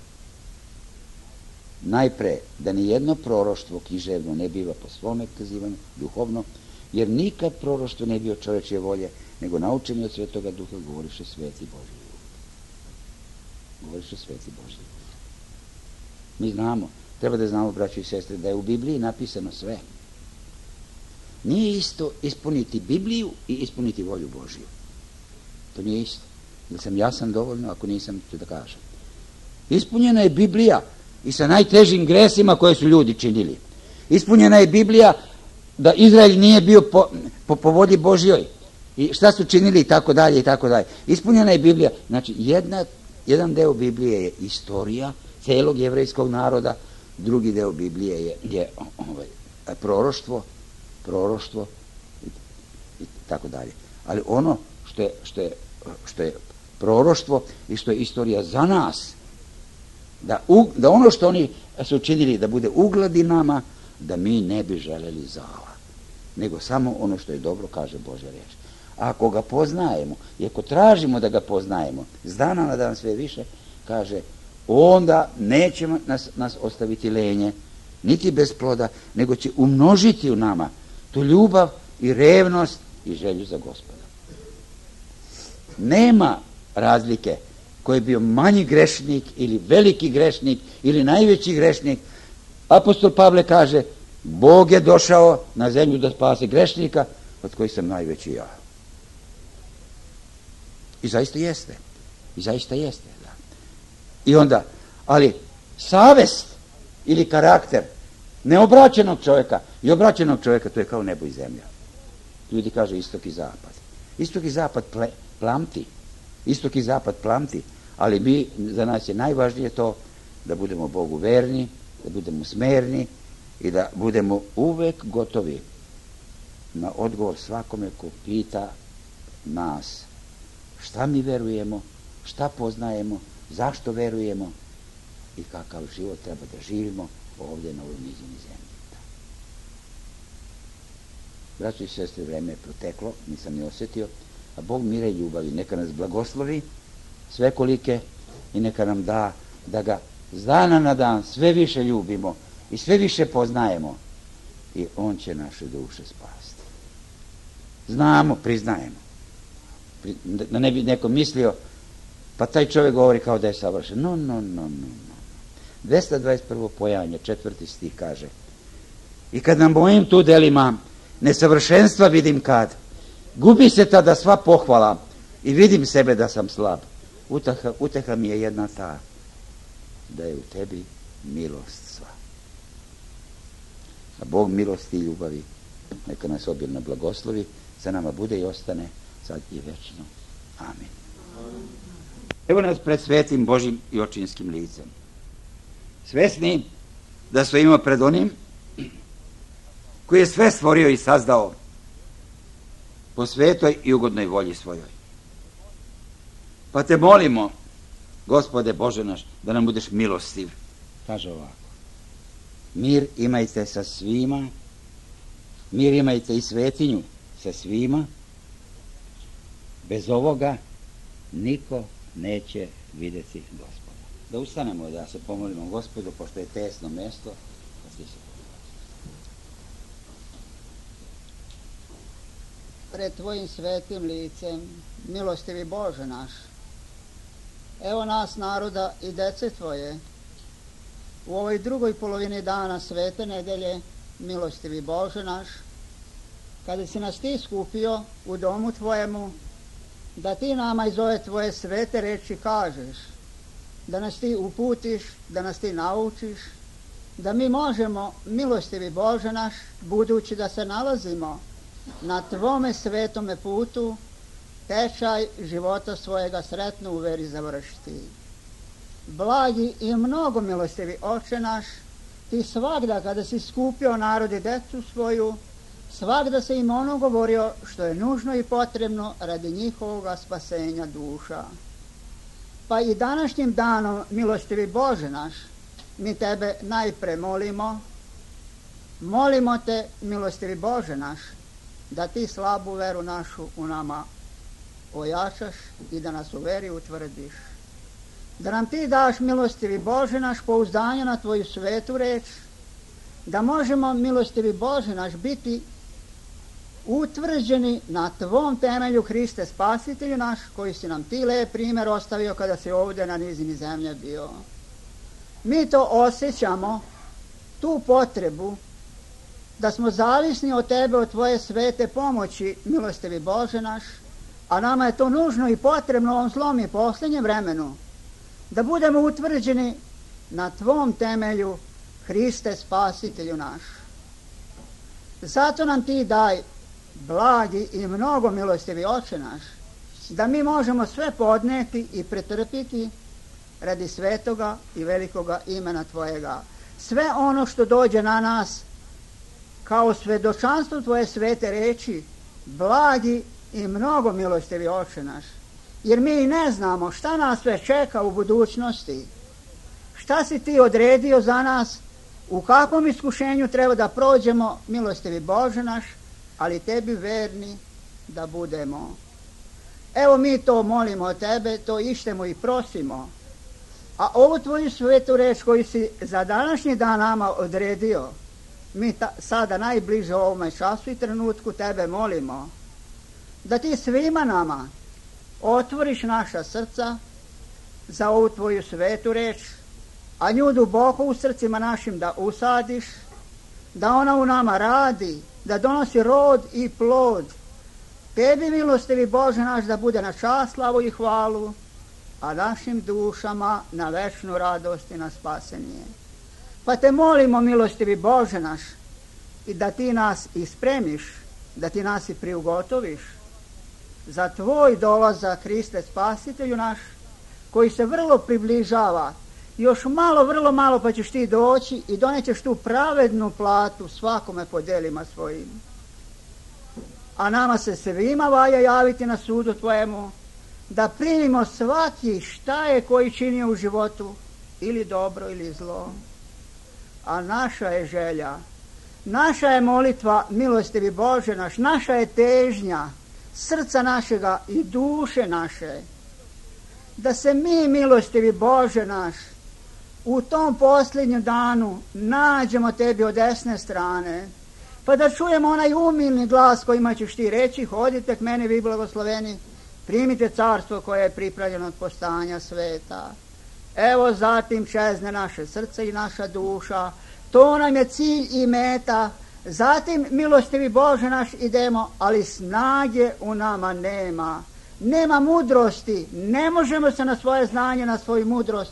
najpre, da nijedno proroštvo književno ne biva po svome kazivanju, duhovno, jer nikad proroštvo ne bio čovječje volje, nego naučeni od Svetoga Duha govoriše sveti Božji ljudi. Govoriše sveti Božji ljudi. Mi znamo, treba da znamo, braći i sestre, da je u Bibliji napisano sve. Nije isto ispuniti Bibliju i ispuniti volju Božju. To nije isto. Jer sam jasan dovoljno, ako nisam, ću da kažem. Ispunjena je Biblija i sa najtežim gresima koje su ljudi činili. Ispunjena je Biblija da Izrael nije bio po, po, po volji Božjoj. I šta su činili i tako dalje i tako dalje. Ispunjena je Biblija. Znači, jedna, jedan deo Biblije je istorija celog jevrejskog naroda, drugi deo Biblije je, je ovaj, proroštvo, proroštvo i, i tako dalje. Ali ono što je, što je, što je proroštvo i što je istorija za nas, da, u, da ono što oni su učinili da bude ugladi nama, da mi ne bi želeli zala, nego samo ono što je dobro, kaže Božja riječ. A ako ga poznajemo i ako tražimo da ga poznajemo s dana na dan sve više, kaže, onda neće nas, nas ostaviti lenje, niti bez ploda, nego će umnožiti u nama tu ljubav i revnost i želju za Gospoda. Nema razlike ko je bio manji grešnik ili veliki grešnik ili najveći grešnik. Apostol Pavle kaže, Bog je došao na zemlju da spase grešnika, od kojih sam najveći ja. I zaista jeste. I zaista jeste. Da. I onda, ali savest ili karakter neobraćenog čovjeka i obraćenog čovjeka, to je kao nebo i zemlja. Ljudi kažu istok i zapad. Istok i zapad ple, plamti. Istok i zapad plamti. Ali mi, za nas je najvažnije to da budemo Bogu verni, da budemo smerni i da budemo uvek gotovi na odgovor svakome ko pita nas šta mi verujemo, šta poznajemo, zašto verujemo i kakav život treba da živimo ovdje na ovoj nizini zemlji. Braćo i sestre, vreme je proteklo, nisam ni osjetio, a Bog mire i ljubavi neka nas blagoslovi svekolike i neka nam da da ga s dana na dan sve više ljubimo i sve više poznajemo i on će naše duše spasti. Znamo, priznajemo. Da ne bi neko mislio, pa taj čovjek govori kao da je savršen. No, no, no, no, no. dvesta dvadeset prvo pojanje, četvrti stih kaže, i kad nam mojim tu delima nesavršenstva vidim kad, gubi se tada sva pohvala i vidim sebe da sam slab. Uteha, uteha mi je jedna ta. da je u tebi milost sva. A Bog milosti i ljubavi neka nas obilno blagoslovi, sa nama bude i ostane sad i večno. Amin. Evo nas pred svetim Božim i očinskim licem. Svesni da stojimo pred onim koji je sve stvorio i sazdao po svetoj i ugodnoj volji svojoj. Pa te molimo, Gospode Bože naš, da nam budeš milostiv. Kaže ovako: mir imajte sa svima, mir imajte i svetinju sa svima, bez ovoga niko neće vidjeti Gospoda. Da ustanemo, da se pomolimo Gospodu, pošto je tesno mjesto. Pred tvojim svetim licem, milostivi Bože naš, evo nas naroda i dece tvoje, u ovoj drugoj polovini dana svete nedelje, milostivi Bože naš, kada si nas ti skupio u domu tvojemu, da ti nama iz ove tvoje svete reči kažeš, da nas ti uputiš, da nas ti naučiš, da mi možemo, milostivi Bože naš, budući da se nalazimo na tvome svetome putu, tečaj života svojega sretno u veri završiti. Blagi i mnogo milostivi Oče naš, ti svagda kada si skupio narod i decu svoju, svagda se im ono govorio što je nužno i potrebno radi njihovoga spasenja duša. Pa i današnjim danom, milostivi Bože naš, mi tebe najpre molimo, molimo te, milostivi Bože naš, da ti slabu veru našu u nama ojačaš i da nas u veri utvrdiš. Da nam ti daš, milostivi Bože naš, pouzdanje na tvoju svetu reč, da možemo, milostivi Bože naš, biti utvrđeni na tvom temelju, Hriste Spasitelju naš, koji si nam ti lep primjer ostavio kada si ovdje na nizini zemlje bio. Mi to osjećamo, tu potrebu, da smo zavisni od tebe, od tvoje svete pomoći, milostivi Bože naš, a nama je to nužno i potrebno u ovom zlom i posljednjem vremenu, da budemo utvrđeni na tvom temelju, Hriste Spasitelju naš. Zato nam ti daj, blagi i mnogo milostivi Oče naš, da mi možemo sve podneti i pretrpiti radi svetoga i velikoga imena tvojega. Sve ono što dođe na nas kao svedočanstvo tvoje svete reči, blagi i mnogo milostivi Oče naš, jer mi ne znamo šta nas sve čeka u budućnosti, šta si ti odredio za nas, u kakvom iskušenju treba da prođemo, milostivi Bože naš, ali tebi verni da budemo. Evo mi to molimo od tebe, to ištemo i prosimo, a ovu tvoju svetu reč koju si za današnji dan nama odredio, mi ta, sada najbliže ovome času i trenutku tebe molimo, da ti svima nama otvoriš naša srca za ovu tvoju svetu reč, a nju duboko u srcima našim da usadiš, da ona u nama radi, da donosi rod i plod. Tebi, milostivi Bože naš, da bude na čast, slavu i hvalu, a našim dušama na večnu radost i na spasenje. Pa te molimo, milostivi Bože naš, i da ti nas ispremiš, da ti nas i priugotoviš za tvoj dolazak, Hriste Spasitelju naš, koji se vrlo približava. Još malo, vrlo malo, pa ćeš ti doći i donećeš tu pravednu platu svakome po delima svojim. A nama se svima valja javiti na sudu tvojemu, da primimo svaki šta je koji činio u životu, ili dobro ili zlo. A naša je želja, naša je molitva, milostivi Bože naš, naša je težnja srca našega i duše naše, da se mi, milostivi Bože naš, u tom posljednjem danu nađemo tebi od desne strane, pa da čujemo onaj umilni glas kojima ćeš ti reći: hodite k meni vi blagosloveni, primite carstvo koje je pripravljeno od postanja sveta. Evo zatim čezne naše srce i naša duša, to nam je cilj i meta. Zatim, milostivi Bože naš, idemo, ali snage u nama nema. Nema mudrosti, ne možemo se na svoje znanje, na svoju mudrost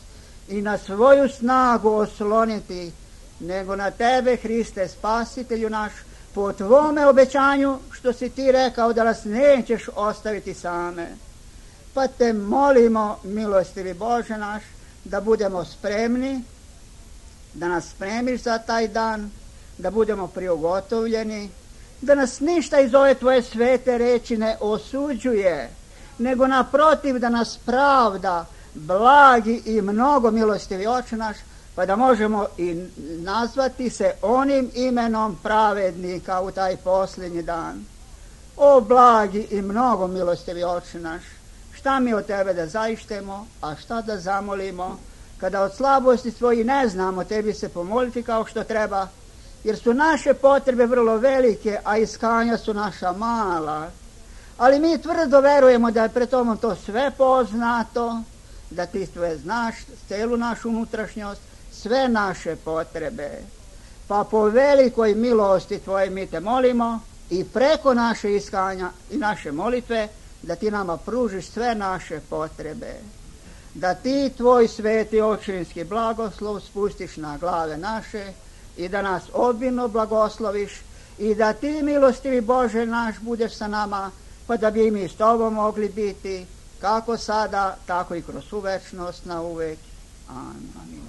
i na svoju snagu osloniti, nego na tebe, Hriste, Spasitelju naš, po tvome obećanju što si ti rekao da nas nećeš ostaviti same. Pa te molimo, milostivi Bože naš, da budemo spremni, da nas spremiš za taj dan, da budemo priogotovljeni, da nas ništa iz ove tvoje svete reči ne osuđuje, nego naprotiv da nas pravda, blagi i mnogo milostivi Oče naš, pa da možemo i nazvati se onim imenom pravednika u taj posljednji dan. O blagi i mnogo milostivi Oče naš, šta mi od tebe da zaištemo, a šta da zamolimo, kada od slabosti svoji ne znamo tebi se pomoliti kao što treba, jer su naše potrebe vrlo velike, a iskanja su naša mala. Ali mi tvrdo verujemo da je pred tobom to sve poznato, da ti sve znaš, celu našu unutrašnjost, sve naše potrebe. Pa po velikoj milosti tvoje mi te molimo i preko naše iskanja i naše molitve da ti nama pružiš sve naše potrebe. Da ti tvoj sveti očinski blagoslov spustiš na glave naše i da nas obilno blagosloviš i da ti, milostivi Bože naš, budeš sa nama, pa da bi mi s tobom mogli biti kako sada, tako i kroz uvečnost na uvek. Amin.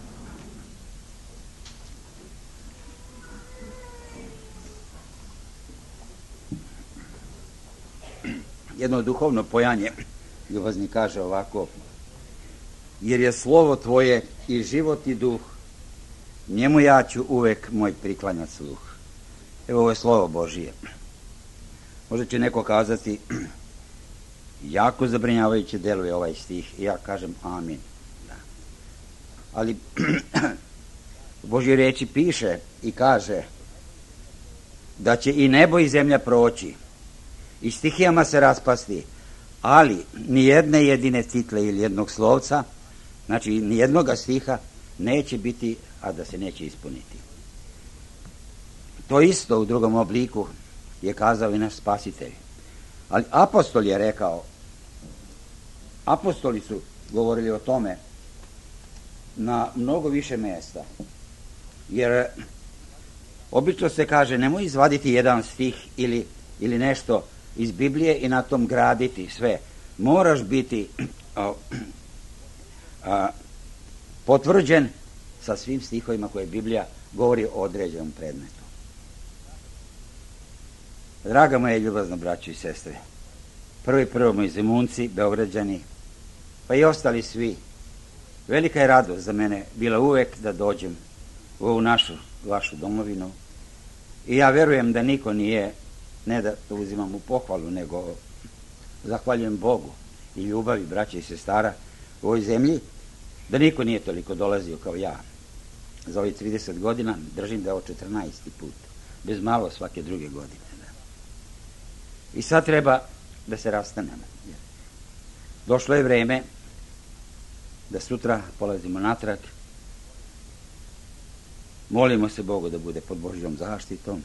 Jedno duhovno pojanje ljubazni kaže ovako: jer je slovo tvoje i život i duh, njemu ja ću uvek moj priklanjat sluh. Evo, ovo je slovo Božije. Možda će neko kazati, jako zabrinjavajuće deluje ovaj stih, i ja kažem amin. Da. Ali u Božjoj reči piše i kaže da će i nebo i zemlja proći i stihijama se raspasti, ali ni jedne jedine title ili jednog slovca, znači ni jednoga stiha neće biti, a da se neće ispuniti. To isto u drugom obliku je kazao i naš Spasitelj. Ali apostol je rekao, apostoli su govorili o tome na mnogo više mjesta, jer obično se kaže nemoj izvaditi jedan stih ili, ili nešto iz Biblije i na tom graditi sve. Moraš biti a, a, potvrđen sa svim stihovima koje Biblija govori o određenom predmetu. Draga moja ljubazna braćo i sestre, prvi prvo moji Zemunci, Beograđani, pa i ostali svi, velika je radost za mene bila uvek da dođem u ovu našu, vašu domovinu, i ja verujem da niko nije, ne da to uzimam u pohvalu, nego zahvaljujem Bogu i ljubavi braća i sestara u ovoj zemlji, da niko nije toliko dolazio kao ja. Za ovih trideset godina držim da je ovo četrnaesti put, bez malo svake druge godine. Da. I sad treba da se rastanemo. Došlo je vreme da sutra polazimo natrag, molimo se Bogu da bude pod Božjom zaštitom.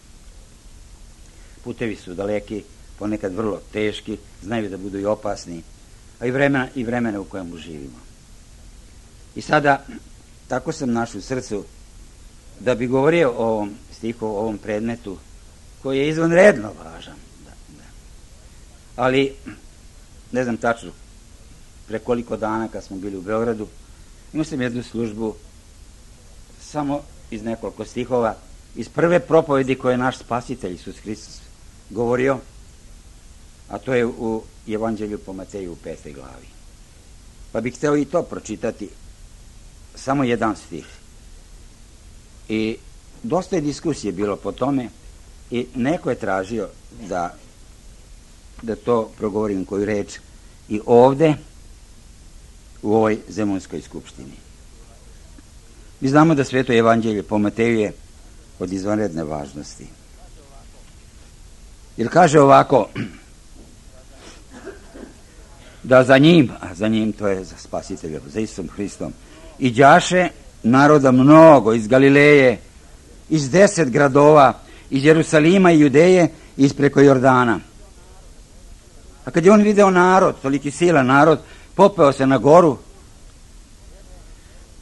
Putevi su daleki, ponekad vrlo teški, znaju da budu i opasni, a i vremena, i vremena u kojemu živimo. I sada, tako sam našao u srcu da bi govorio o ovom stihu, o ovom predmetu, koji je izvanredno važan. Da, da. Ali, ne znam tačno, pre koliko dana kad smo bili u Beogradu, imao sam jednu službu samo iz nekoliko stihova, iz prve propovedi koje je naš Spasitelj Isus Hristos govorio, a to je u Evanđelju po Mateju u petoj glavi. Pa bih hteo i to pročitati, samo jedan stih. I dosta je diskusije bilo po tome i neko je tražio da, da to progovorim koju reč i ovde u ovoj Zemunskoj skupštini. Mi znamo da Sveto Evanđelje po Mateju je od izvanredne važnosti. Jer kaže ovako, da za njim, a za njim to je za Spasiteljem, za Isusom Hristom, iđaše naroda mnogo iz Galileje, iz deset gradova, iz Jerusalima i Judeje, iz preko Jordana. A kad je on video narod, toliki silan narod, popeo se na goru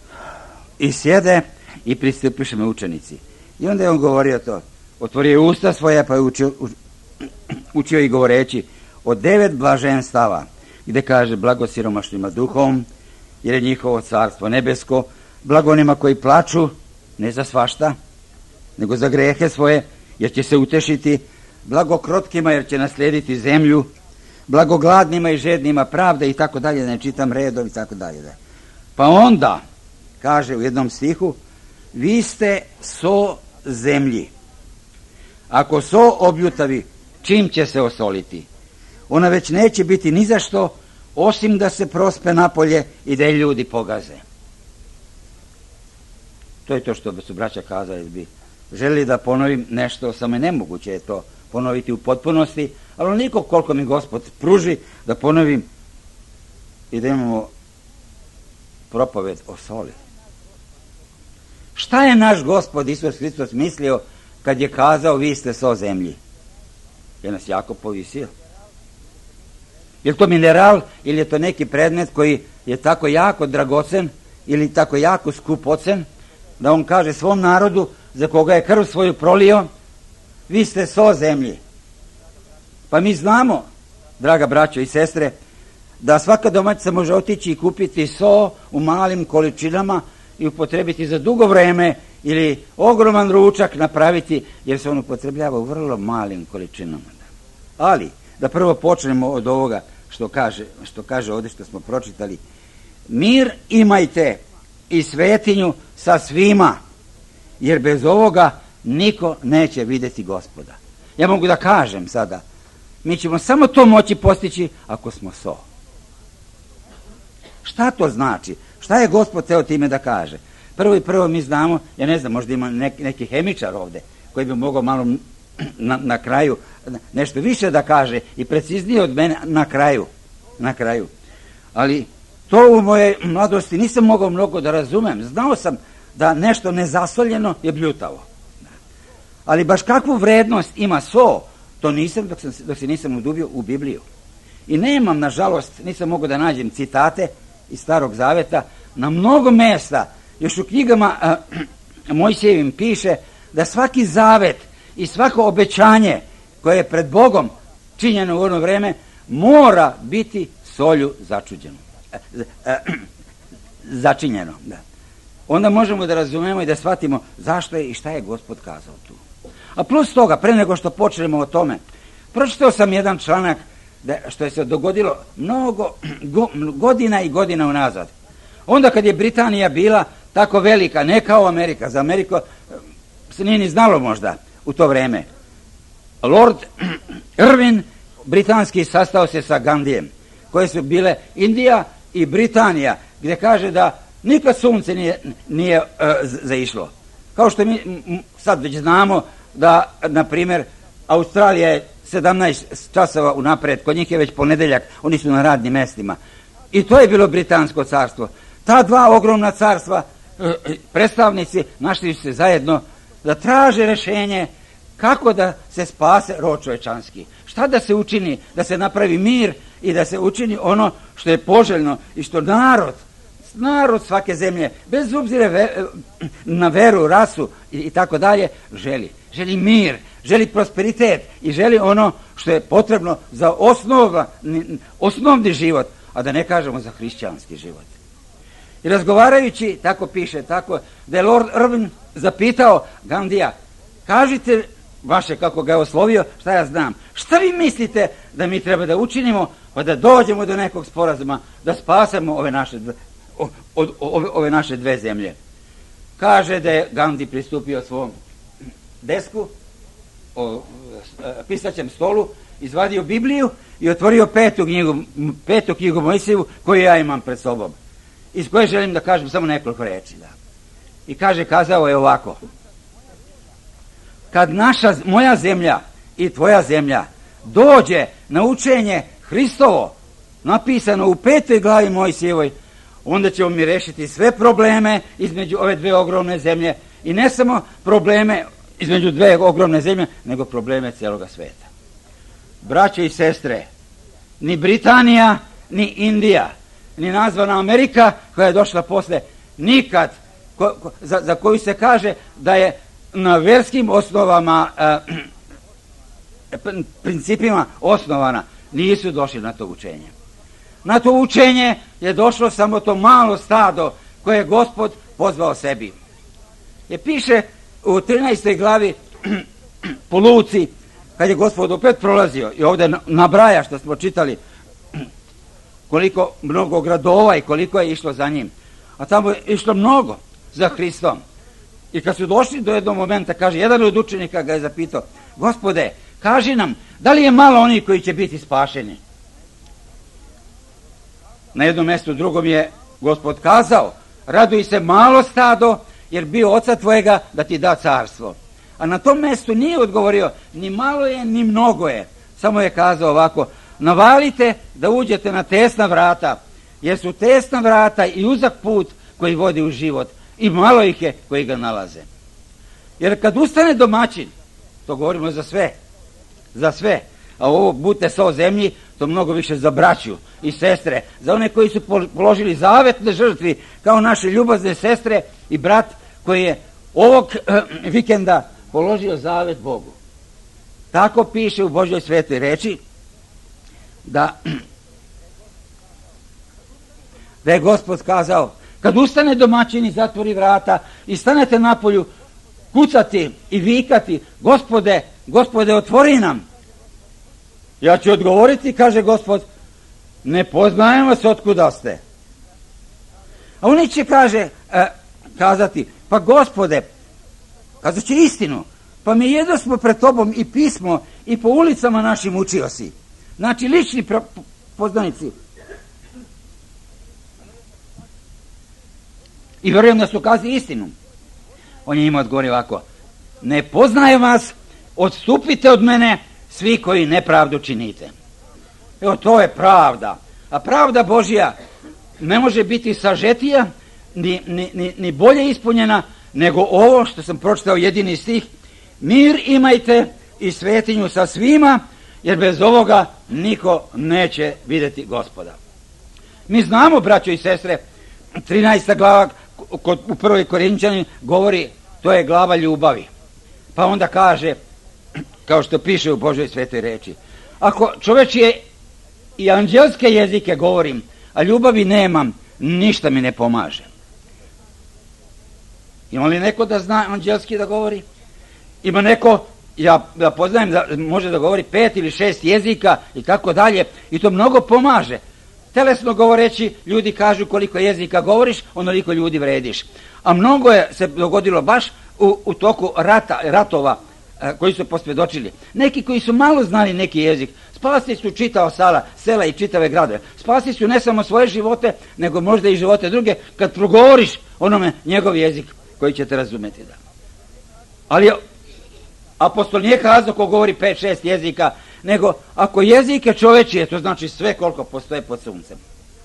I sjede i pristupiše me učenici. I onda je on govorio to. Otvorio je usta svoja pa je učio, učio i govoreći o devet blaženstava, gdje kaže blago siromašnima duhom, jer je njihovo carstvo nebesko, blago onima koji plaču, ne za svašta, nego za grehe svoje, jer će se utešiti, blago krotkima, jer će naslijediti zemlju, blago gladnima i žednima pravde i tako dalje, ne čitam redom i tako dalje. Pa onda, kaže u jednom stihu, vi ste so zemlji. Ako so obljutavi, čim će se osoliti? Ona već neće biti ni za što, osim da se prospe napolje i da je ljudi pogaze. To je to što su braća kazali, bi želi da ponovim nešto, samo je nemoguće je to ponoviti u potpunosti, ali onoliko koliko mi Gospod pruži da ponovim i da imamo propoved o soli. Šta je naš Gospod Isus Hristos mislio kad je kazao vi ste so zemlji? Je nas jako povisio. Je li to mineral ili je to neki predmet koji je tako jako dragocen ili tako jako skupocen da on kaže svom narodu za koga je krv svoju prolio, vi ste so zemlji. Pa mi znamo, draga braćo i sestre, da svaka domaćica može otići i kupiti so u malim količinama i upotrebiti za dugo vreme ili ogroman ručak napraviti, jer se on upotrebljava u vrlo malim količinama. Ali, da prvo počnemo od ovoga što kaže, što kaže ovdje što smo pročitali. Mir imajte i svetinju sa svima, jer bez ovoga niko neće vidjeti Gospoda. Ja mogu da kažem sada, mi ćemo samo to moći postići ako smo so. Šta to znači? Šta je Gospod teo time da kaže? Prvo i prvo mi znamo, ja ne znam, možda ima neki, neki hemičar ovdje koji bi mogao malo na, na kraju nešto više da kaže i preciznije od mene na kraju. Na kraju. Ali to u mojej mladosti nisam mogao mnogo da razumem. Znao sam da nešto nezasoljeno je bljutavo. Ali baš kakvu vrednost ima so, to nisam dok, sam, dok se nisam udubio u Bibliju. I nemam, nažalost, nisam mogao da nađem citate iz Starog Zaveta. Na mnogo mjesta, još u knjigama a, Mojsijevim piše da svaki zavet i svako obećanje koje je pred Bogom činjeno u ono vrijeme mora biti solju začuđeno. E, e, začinjeno. Da. Onda možemo da razumemo i da shvatimo zašto je i šta je Gospod kazao tu. A plus toga, pre nego što počnemo o tome, pročitao sam jedan članak da, što je se dogodilo mnogo go, godina i godina unazad. Onda kad je Britanija bila tako velika, ne kao Amerika, za Ameriku se nije ni znalo možda u to vrijeme. Lord Irwin britanski sastao se sa Gandijem, koje su bile Indija i Britanija, gdje kaže da nikad sunce nije, nije uh, zaišlo. Kao što mi m, sad već znamo da, na primjer, Australija je sedamnaest časova unapred, kod njih je već ponedjeljak, oni su na radnim mjestima. I to je bilo Britansko carstvo. Ta dva ogromna carstva, uh, predstavnici našli su se zajedno da traže rješenje kako da se spase rod čovječanski. Šta da se učini, da se napravi mir i da se učini ono što je poželjno i što narod, narod svake zemlje, bez obzira ve, na veru, rasu i, i tako dalje, želi. Želi mir, želi prosperitet i želi ono što je potrebno za osnova, osnovni život, a da ne kažemo za hrišćanski život. I razgovarajući, tako piše, tako, da je Lord Irwin zapitao Gandija, kažite vaše kako ga je oslovio, šta ja znam, šta vi mislite da mi treba da učinimo pa da dođemo do nekog sporazuma, da spasemo ove naše, od, ove, ove naše dve zemlje. Kaže da je Gandhi pristupio svom desku, o, pisaćem stolu, izvadio Bibliju i otvorio petu knjigu, petu knjigu Mojsijevu koju ja imam pred sobom, iz koje želim da kažem samo nekoliko reči. Da. I kaže, kazao je ovako: kad naša, moja zemlja i tvoja zemlja dođe na učenje Hristovo, napisano u petoj glavi Mojsijevoj, onda ćemo mi rešiti sve probleme između ove dve ogromne zemlje i ne samo probleme između dve ogromne zemlje, nego probleme cijeloga sveta. Braće i sestre, ni Britanija, ni Indija, ni nazvana Amerika koja je došla posle, nikad ko, ko, za, za koju se kaže da je na verskim osnovama, e, principima osnovana, nisu došli na to učenje. Na to učenje je došlo samo to malo stado koje je Gospod pozvao sebi. Je piše u trinaestoj glavi po Luci, kad je Gospod opet prolazio i ovdje nabraja što smo čitali koliko mnogo gradova i koliko je išlo za njim. A tamo je išlo mnogo za Hristom. I kad su došli do jednog momenta, kaže, jedan od učenika ga je zapitao, Gospode, kaži nam, da li je malo onih koji će biti spašeni? Na jednom mjestu drugom je Gospod kazao, raduj se malo stado, jer bio oca tvojega da ti da carstvo. A na tom mjestu nije odgovorio, ni malo je, ni mnogo je. Samo je kazao ovako, navalite da uđete na tesna vrata, jer su tesna vrata i uzak put koji vodi u život. I malo ih je koji ga nalaze. Jer kad ustane domaćin, to govorimo za sve, za sve, a ovo budite sa o zemlji, to mnogo više za braću i sestre, za one koji su položili zavet na žrtvi, kao naše ljubazne sestre i brat koji je ovog eh, vikenda položio zavet Bogu. Tako piše u Božjoj svetoj reči, da, da je Gospod kazao, kad ustane domaćin i zatvori vrata i stanete napolju kucati i vikati, Gospode, Gospode, otvori nam. Ja ću odgovoriti, kaže Gospod, ne poznajem vas otkuda ste. A oni će, kaže, eh, kazati, pa Gospode, kazat će istinu, pa mi jedno smo pred tobom i pismo i po ulicama našim učio si. Znači, lični poznanici. I vjerujem da su kazali istinu. On je njima odgovorio ovako, ne poznajem vas, odstupite od mene, svi koji nepravdu činite. Evo, to je pravda. A pravda Božja ne može biti sažetija, ni, ni, ni, ni bolje ispunjena, nego ovo što sam pročitao jedini stih, mir imajte i svetinju sa svima, jer bez ovoga niko neće vidjeti Gospoda. Mi znamo, braćo i sestre, trinaesta glava kod, u prvoj Korinčani govori, to je glava ljubavi. Pa onda kaže, kao što piše u Božoj svetoj reči, ako čovečije i anđelske jezike govorim, a ljubavi nemam, ništa mi ne pomaže. Ima li neko da zna anđelski da govori? Ima neko, ja, ja poznajem da može da govori pet ili šest jezika i tako dalje, i to mnogo pomaže. Telesno govoreći, ljudi kažu koliko jezika govoriš, onoliko ljudi vrediš. A mnogo je se dogodilo baš u, u toku rata, ratova e, koji su posvjedočili. Neki koji su malo znali neki jezik, spasili su čitao sala, sela i čitave gradove. Spasili su ne samo svoje živote, nego možda i živote druge, kad progovoriš onome njegov jezik koji ćete razumjeti. Da. Ali apostol nije kazao ko govori pet šest jezika, nego ako jezik je čovečije, to znači sve koliko postoje pod suncem.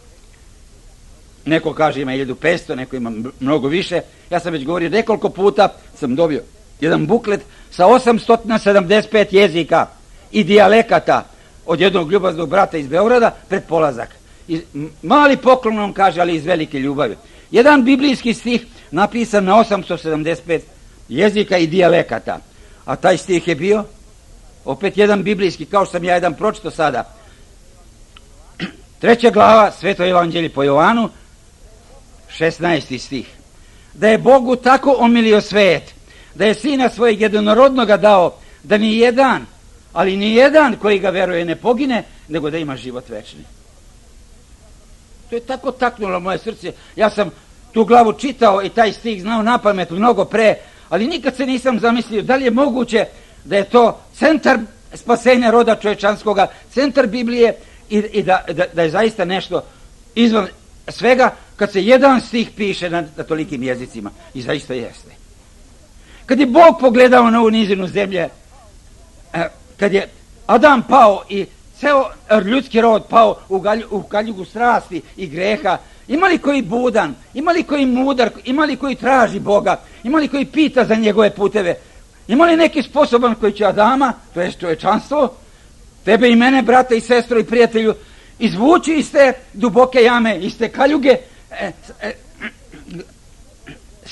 Neko kaže ima hiljadu petsto, neko ima mnogo više. Ja sam već govorio nekoliko puta, sam dobio jedan buklet sa osamsto sedamdeset pet jezika i dijalekata od jednog ljubaznog brata iz Beograda pred polazak. I mali poklon nam kaže, ali iz velike ljubavi. Jedan biblijski stih napisan na osamsto sedamdeset pet jezika i dijalekata. A taj stih je bio opet jedan biblijski, kao što sam ja jedan pročito sada. Treća glava, Sveto evanđelje po Jovanu, šesnaesti stih. Da je Bogu tako omilio svet, da je Sina svojeg jednorodnoga dao, da ni jedan, ali ni jedan koji ga veruje ne pogine, nego da ima život večni. To je tako taknulo moje srce. Ja sam tu glavu čitao i taj stih znao napamet mnogo pre, ali nikad se nisam zamislio da li je moguće da je to centar spasenja roda čovječanskoga, centar Biblije i, i da, da, da je zaista nešto izvan svega kad se jedan stih piše na, na tolikim jezicima. I zaista jeste. Kad je Bog pogledao na ovu nizinu zemlje, kad je Adam pao i ceo ljudski rod pao u, galju, u kaljugu strasti i greha, ima li koji budan, ima li koji mudar, ima li koji traži Boga, ima li koji pita za njegove puteve, ima li neki sposoban koji će Adama, to je čovječanstvo, tebe i mene, brate i sestro i prijatelju, izvući iz te duboke jame, iz te kaljuge, e, e,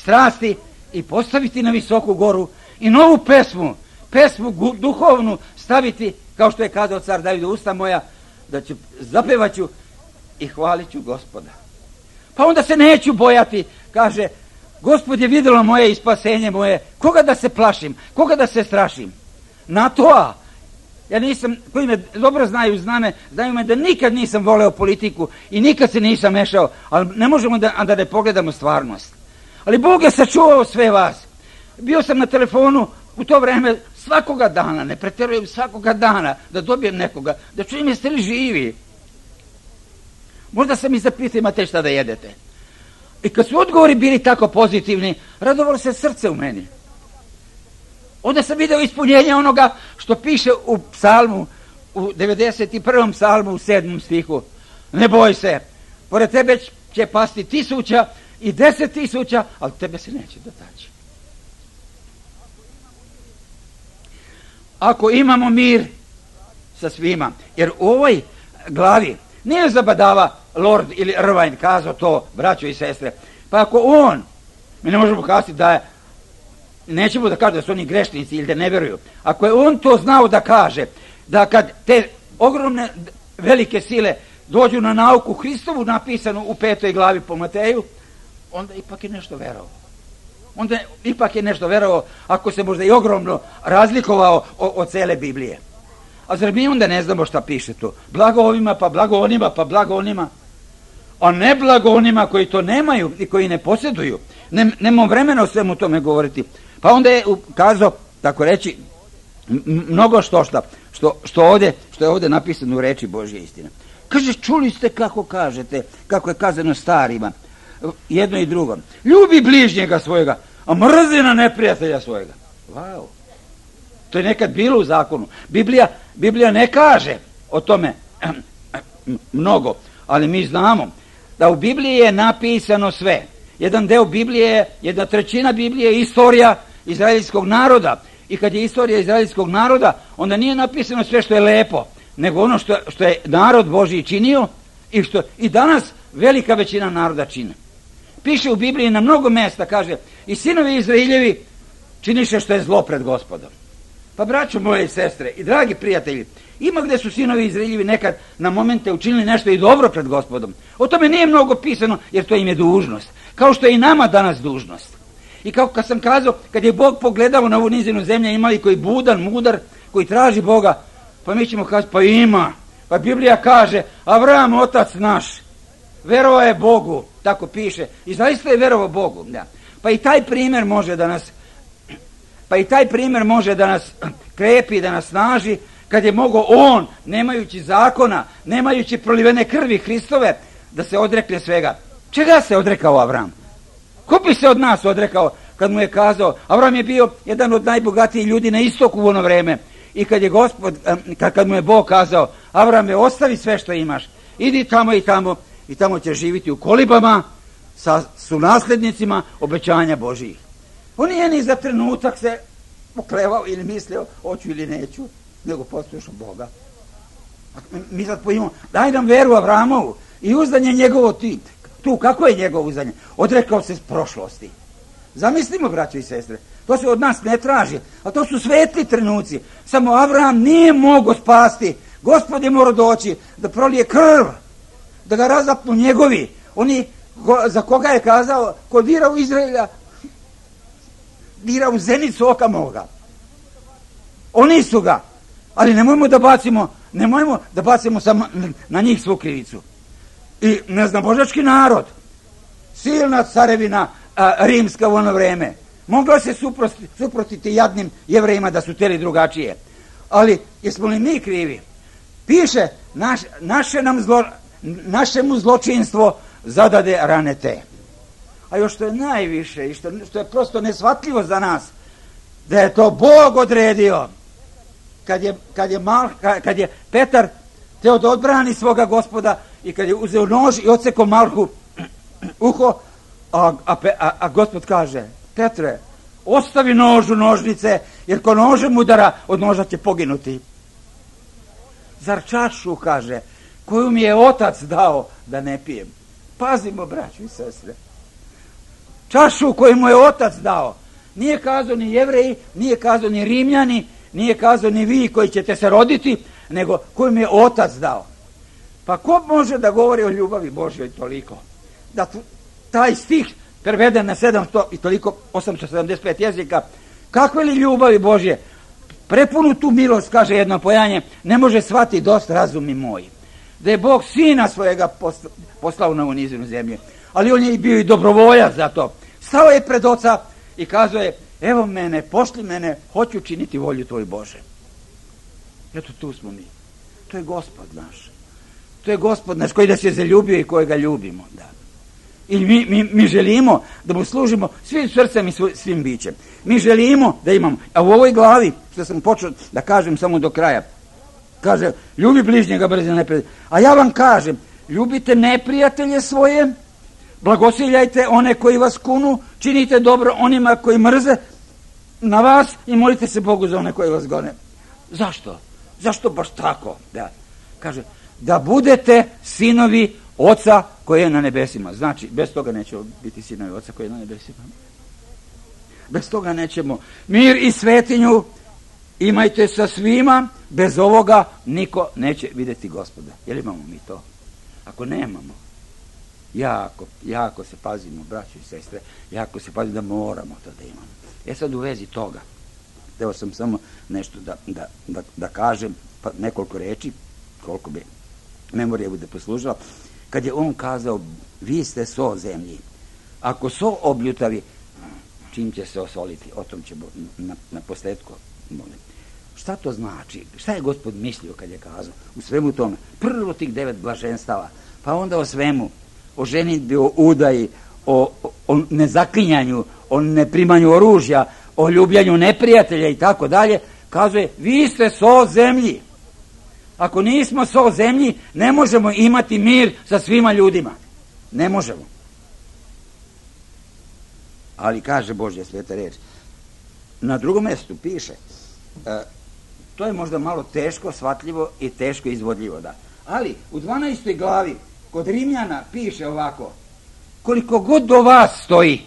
strasti i postaviti na visoku goru i novu pesmu, pesmu duhovnu staviti, kao što je kazao car David, usta moja, da ću, zapevat ću i hvalit ću Gospoda. Pa onda se neću bojati, kaže, Gospod je vidjelo moje i spasenje moje, koga da se plašim, koga da se strašim? Na to, ja nisam, koji me dobro znaju, znane, znaju me da nikad nisam voleo politiku i nikad se nisam mešao, ali ne možemo da, da ne pogledamo stvarnost. Ali Bog je sačuvao sve vas. Bio sam na telefonu u to vreme svakoga dana, ne pretjerujem, svakoga dana, da dobijem nekoga, da čujem jeste li živi. Možda sam i zapitao, imate šta da jedete. I kad su odgovori bili tako pozitivni, radovalo se srce u meni. Onda sam video ispunjenje onoga što piše u psalmu, u devedeset prvom psalmu, u sedmom stihu. Ne boj se, pored tebe će pasti tisuća i deset tisuća, ali tebe se neće dotaći. Ako imamo mir sa svima, jer u ovoj glavi nije zabadava Lord ili Irvine kazao to, braćo i sestre, pa ako on, mi ne možemo kazati da je, nećemo da kaže da su oni grešnici ili da ne vjeruju, ako je on to znao da kaže, da kad te ogromne velike sile dođu na nauku Hristovu napisanu u petoj glavi po Mateju, onda ipak je nešto verovao. Onda ipak je nešto verovao, ako se možda i ogromno razlikovao od cele Biblije. A zar mi onda ne znamo šta piše tu? Blago ovima, pa blago onima, pa blago onima. A ne blago onima koji to nemaju i koji ne posjeduju. Ne, nemam vremena o svemu tome govoriti. Pa onda je kazao, tako reći, mnogo što šta, što, što, ovdje, što je ovdje napisano u reči Božje istine. Kaže, čuli ste kako kažete, kako je kazano starima, jedno i drugo. Ljubi bližnjega svojega, a mrzi na neprijatelja svojega. Wow. To je nekad bilo u zakonu. Biblija, Biblija ne kaže o tome mnogo, ali mi znamo da u Bibliji je napisano sve. Jedan deo Biblije, jedna trećina Biblije je istorija izraelskog naroda. I kad je istorija izraelskog naroda, onda nije napisano sve što je lepo, nego ono što, što je narod Božji činio i što i danas velika većina naroda čine. Piše u Bibliji na mnogo mjesta, kaže, i sinovi Izraeljevi činiše što je zlo pred Gospodom. Pa braćo moje i sestre i dragi prijatelji, ima gdje su sinovi Izraeljevi nekad na momente učinili nešto i dobro pred Gospodom. O tome nije mnogo pisano, jer to im je dužnost. Kao što je i nama danas dužnost. I kao kad sam kazao, kad je Bog pogledao na ovu nizinu zemlje, imali koji budan, mudar, koji traži Boga, pa mi ćemo kazati, pa ima. Pa Biblija kaže, Avram, otac naš, verovao je Bogu, tako piše, i zaista je verovao Bogu. Da. Pa i taj primjer može da nas, pa i taj primjer može da nas krepi, da nas snaži, kad je mogao on, nemajući zakona, nemajući prolivene krvi Hristove, da se odrekne svega. Čega se odrekao Avram? Ko bi se od nas odrekao kad mu je kazao, Avram je bio jedan od najbogatijih ljudi na istoku u ono vreme, i kad je Gospod, kad, kad mu je Bog kazao, Avrame, ostavi sve što imaš, idi tamo i tamo, i tamo ćeš živjeti u kolibama sa sunasljednicima obećanja Božijih. On nije ni za trenutak se uklevao ili mislio, hoću ili neću, nego poslušao Boga. Mi sad pojimo, daj nam veru Avramovu i uzdanje njegovo ti. Tu, kako je njegovo uzdanje? Odrekao se s prošlosti. Zamislimo, braćo i sestre, to se od nas ne traži, a to su svetli trenuci. Samo Avram nije mogao spasti. Gospod je morao doći da prolije krv, da ga razapnu njegovi. Oni za koga je kazao, ko dira u Izraelja, dira u zenicu oka moga. Oni su ga, ali nemojmo da bacimo, nemojmo da bacimo samo na njih svu krivicu. I ne znam, božački narod, silna carevina a, rimska u ono vreme, mogla se suprotiti, suprotiti jadnim Jevrejima da su teli drugačije. Ali jesmo li mi krivi? Piše, naš, naše nam zlo, našemu zločinstvo zadade rane te. A još što je najviše i što, što je prosto neshvatljivo za nas, da je to Bog odredio. Kad je, kad je, Mal, kad je Petar teo da odbrani svoga Gospoda i kad je uzeo nož i odsekao Malhu uho, a, a, a, a Gospod kaže, Petre, ostavi nož u nožnice, jer ko nožem udara, od noža će poginuti. Zar čašu, kaže, koju mi je otac dao da ne pijem? Pazimo, braćo i sestre. čašu koju mu je otac dao. Nije kazao ni Jevreji, nije kazao ni Rimljani, nije kazao ni vi koji ćete se roditi, nego koju mi je otac dao. Pa ko može da govori o ljubavi Božjoj toliko? Da taj stih preveden na sedamsto i toliko, osamsto sedamdeset pet jezika, kakve li ljubavi Božje? Prepunu tu milost, kaže jedno pojanje, ne može shvatiti dosta razumi moji. Da je Bog sina svojega poslao na ovu nizinu zemlje, ali on je i bio i dobrovoljac za to. Stao je pred oca i kazao je, evo mene, pošli mene, hoću činiti volju tvoju Bože. Eto, tu smo mi. To je Gospod naš. To je Gospod naš koji nas je zaljubio i kojega ljubimo. Da. I mi, mi, mi želimo da mu služimo svim srcem i svim bićem. Mi želimo da imamo. A u ovoj glavi, što sam počeo da kažem samo do kraja, kaže, ljubi bližnjega, mrzi neprijatelja. A ja vam kažem, ljubite neprijatelje svoje, blagosiljajte one koji vas kunu, činite dobro onima koji mrze na vas i molite se Bogu za one koji vas gone. Zašto? Zašto baš tako? Da. Kaže, da budete sinovi Oca koji je na nebesima. Znači, bez toga nećemo biti sinovi Oca koji je na nebesima. Bez toga nećemo. Mir i svetinju imajte sa svima, bez ovoga niko neće vidjeti Gospoda. Jel imamo mi to? Ako nemamo, jako, jako se pazimo, braćo i sestre, jako se pazimo da moramo to da imamo. E sad u vezi toga, hteo sam samo nešto da, da, da, da kažem, pa nekoliko reči, koliko bi memorija bude poslužila, kad je on kazao, vi ste so zemlji. Ako so obljutavi, čim će se osoliti, o tom ćemo na, na posljedku. Šta to znači? Šta je Gospod mislio kad je kazao? U svemu tome. Prvo tih devet blaženstava, pa onda o svemu. O ženidbi, o udaji, o, o, o nezaklinjanju, o neprimanju oružja, o ljubljanju neprijatelja i tako dalje. Kazuje, vi ste so zemlji. Ako nismo so zemlji, ne možemo imati mir sa svima ljudima. Ne možemo. Ali kaže Božja sveta reč. Na drugom mjestu piše, e, to je možda malo teško shvatljivo i teško izvodljivo, da. Ali u dvanaestoj glavi kod Rimljana piše ovako, koliko god do vas stoji,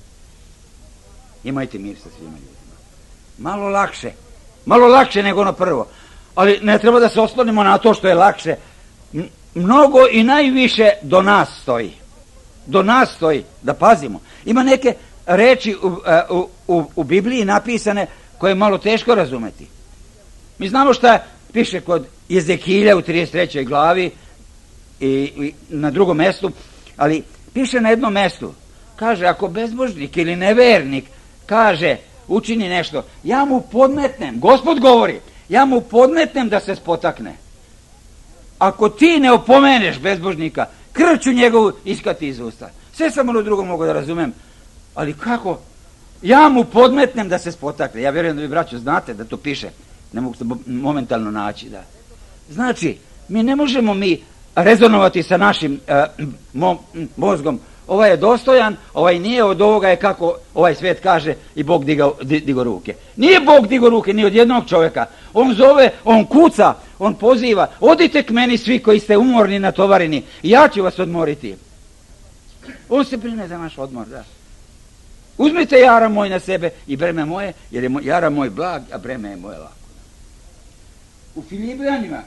imajte mir sa svima ljudima. Malo lakše, malo lakše nego ono prvo. Ali ne treba da se oslonimo na to što je lakše. Mnogo i najviše do nas stoji. Do nas stoji, da pazimo. Ima neke reči u, u, u, u Bibliji napisane koje je malo teško razumeti. Mi znamo šta piše kod Jezekilja u trideset trećoj glavi i, i na drugom mjestu, ali piše na jednom mjestu. Kaže, ako bezbožnik ili nevernik kaže, učini nešto, ja mu podmetnem, Gospod govori, ja mu podmetnem da se spotakne. Ako ti ne opomeneš bezbožnika, krv ću njegovu iskati iz usta. Sve sam ono drugo mogu da razumem, ali kako? Ja mu podmetnem da se spotakne. Ja vjerujem da vi, braćo, znate da to piše. Ne mogu se momentalno naći. Da. Znači, mi ne možemo mi rezonovati sa našim uh, mo, mozgom. Ovaj je dostojan, ovaj nije, od ovoga je kako ovaj svijet kaže i Bog digao, digo ruke. Nije Bog digo ruke ni od jednog čovjeka. On zove, on kuca, on poziva. Odite k meni svi koji ste umorni, natovareni, ja ću vas odmoriti. On se brine za naš odmor, da. Uzmite jara moj na sebe i breme moje, jer je jara moj blag, a breme je moje lako. U Filipljanima,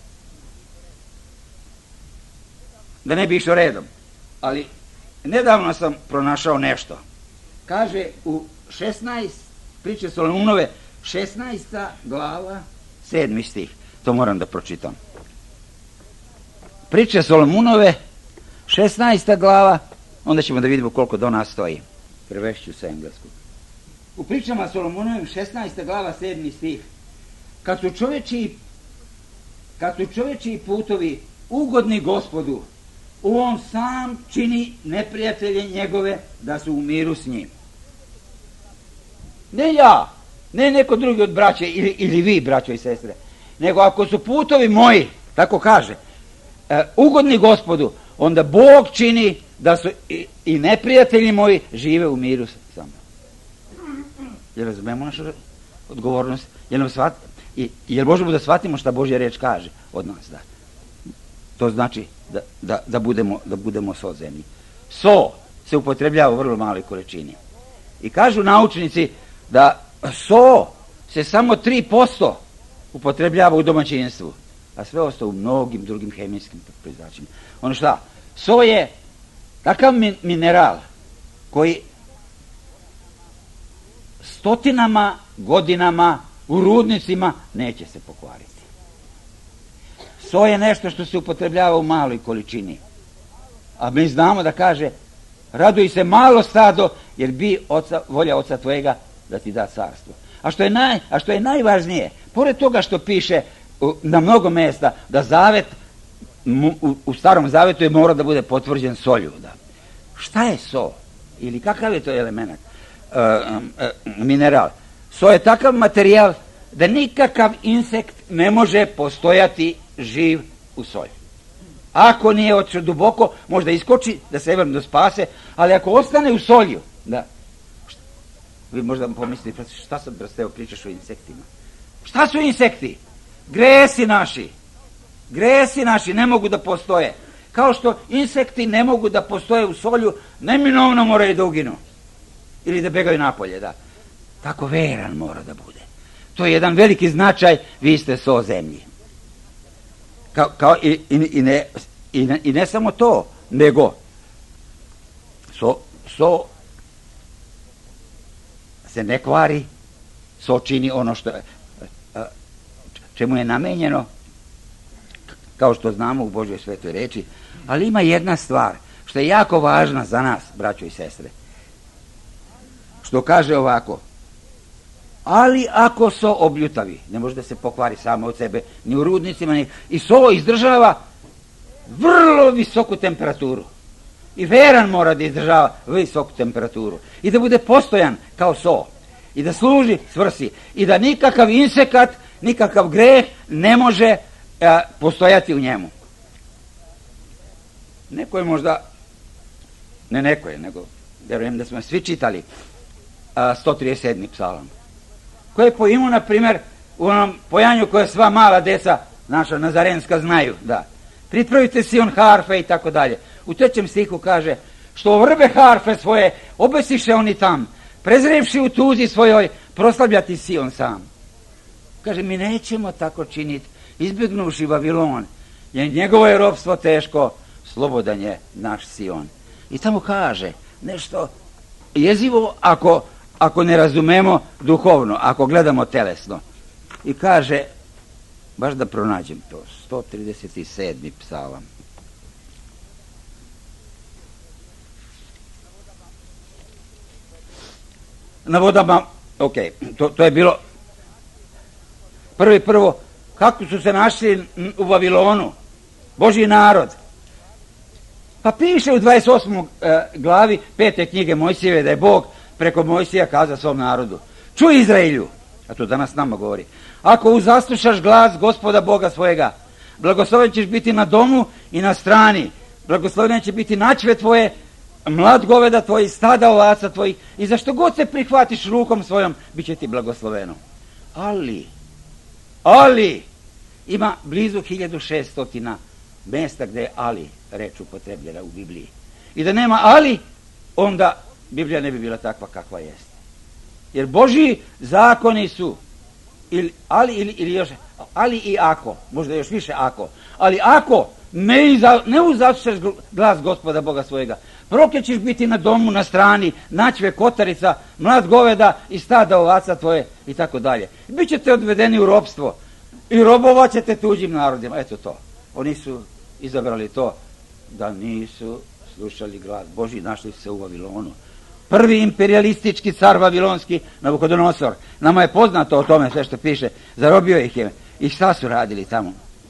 da ne bi išao redom, ali nedavno sam pronašao nešto. Kaže u šesnaest, priče Solomunove, šesnaesta glava, sedmi stih. To moram da pročitam. Priče Solomunove, šesnaesta glava, onda ćemo da vidimo koliko do nas stoji. Prevešću sa engleskog. U pričama Solomunovim, šesnaesta glava, sedmi stih. Kad su čovječiji, kad su čovječiji putovi ugodni Gospodu, on sam čini neprijatelje njegove da su u miru s njim. Ne ja, ne neko drugi od braće ili, ili vi, braćo i sestre, nego ako su putovi moji, tako kaže, e, ugodni Gospodu, onda Bog čini da su i, i neprijatelji moji žive u miru sa mnom. Jel razumemo našu odgovornost? Jel, nam shvat, i, jel možemo da shvatimo šta Božja reč kaže od nas? Da. To znači da, da, da budemo, da budemo so zemlji. So, se upotrebljava u vrlo maloj količini. I kažu naučnici da so se samo tri posto upotrebljava u domaćinstvu, a sve ostalo u mnogim drugim hemijskim proizvođačima. Ono šta? So je takav mineral koji stotinama godinama u rudnicima neće se pokvariti. So je nešto što se upotrebljava u maloj količini. A mi znamo da kaže, raduj se malo stado, jer bi oca, volja oca tvojega da ti da carstvo. A što je, naj, a što je najvažnije, pored toga što piše u, na mnogo mjesta da zavet u, u starom zavetu je mora da bude potvrđen solju. Da. Šta je so? Ili kakav je to element? Uh, uh, mineral. So je takav materijal da nikakav insekt ne može postojati živ u soju. Ako nije otišao duboko, možda iskoči da se eventualno spase, ali ako ostane u solju, da, šta, vi možda pomislite, šta sam brsteo, pričaš o insektima. Šta su insekti? Gresi naši. Gresi naši ne mogu da postoje. Kao što insekti ne mogu da postoje u solju, neminovno moraju da uginu. Ili da begaju napolje, da. Tako veran mora da bude. To je jedan veliki značaj, vi ste so zemlji. Kao, kao i, i, i, ne, i, ne, i ne samo to, nego so, so se ne kvari, so čini ono što čemu je namenjeno, kao što znamo u Božjoj svetoj reči, ali ima jedna stvar što je jako važna za nas, braćo i sestre, što kaže ovako: ali ako so obljutavi, ne može da se pokvari samo od sebe, ni u rudnicima, ni... i so izdržava vrlo visoku temperaturu. I veran mora da izdržava visoku temperaturu. I da bude postojan kao so. I da služi svrsi. I da nikakav insekat, nikakav greh ne može a, postojati u njemu. Neko je možda, ne neko je, nego vjerujem da smo svi čitali a, sto trideset sedmi psalam. Koje po imu, na primjer, u onom pojanju koje sva mala deca naša nazarenska znaju, da. Pripravite si on harfe i tako dalje. U trećem stihu kaže: što vrbe harfe svoje obesiše oni tam, prezrevši u tuzi svojoj, proslavljati si on sam. Kaže, mi nećemo tako činiti, izbjegnuši Vavilon, jer njegovo je ropstvo teško, slobodan je naš Sion. I tamo kaže nešto jezivo ako ako ne razumemo duhovno, ako gledamo telesno. I kaže, baš da pronađem to, sto trideset sedmi psalam. Na vodama, ok, to, to je bilo prvi prvo, kako su se našli u Vavilonu, Božji narod. Pa piše u dvadeset osmoj glavi pete knjige Mojsijeve da je Bog preko Mojsija kaza svom narodu: čuj Izraelju, a to danas nama govori, ako uzaslušaš glas Gospoda Boga svojega, blagosloven ćeš biti na domu i na strani, blagosloven će biti načve tvoje, mlad goveda tvoji, stada ovaca tvojih, i za što god se prihvatiš rukom svojom, bit će ti blagosloveno. Ali, ali, ima blizu hiljadu šeststo mjesta gdje je ali reč upotrebljena u Bibliji. I da nema ali, onda Biblija ne bi bila takva kakva jeste. Jer Božji zakoni su ili, ali ili, ili još ali i ako, možda još više ako, ali ako ne, iza, ne uzaslušaš glas Gospoda Boga svojega, proklet ćeš biti na domu, na strani, načve kotarica, mlad goveda i stada ovaca tvoje i tako dalje. Bićete odvedeni u ropstvo i robovat ćete tuđim narodima. Eto to. Oni su izabrali to da nisu slušali glas Božji, našli se u Vavilonu. Prvi imperialistički car vavilonski, Nabukodonosor. Nama je poznato o tome sve što piše. Zarobio ih je. I šta su radili tamo?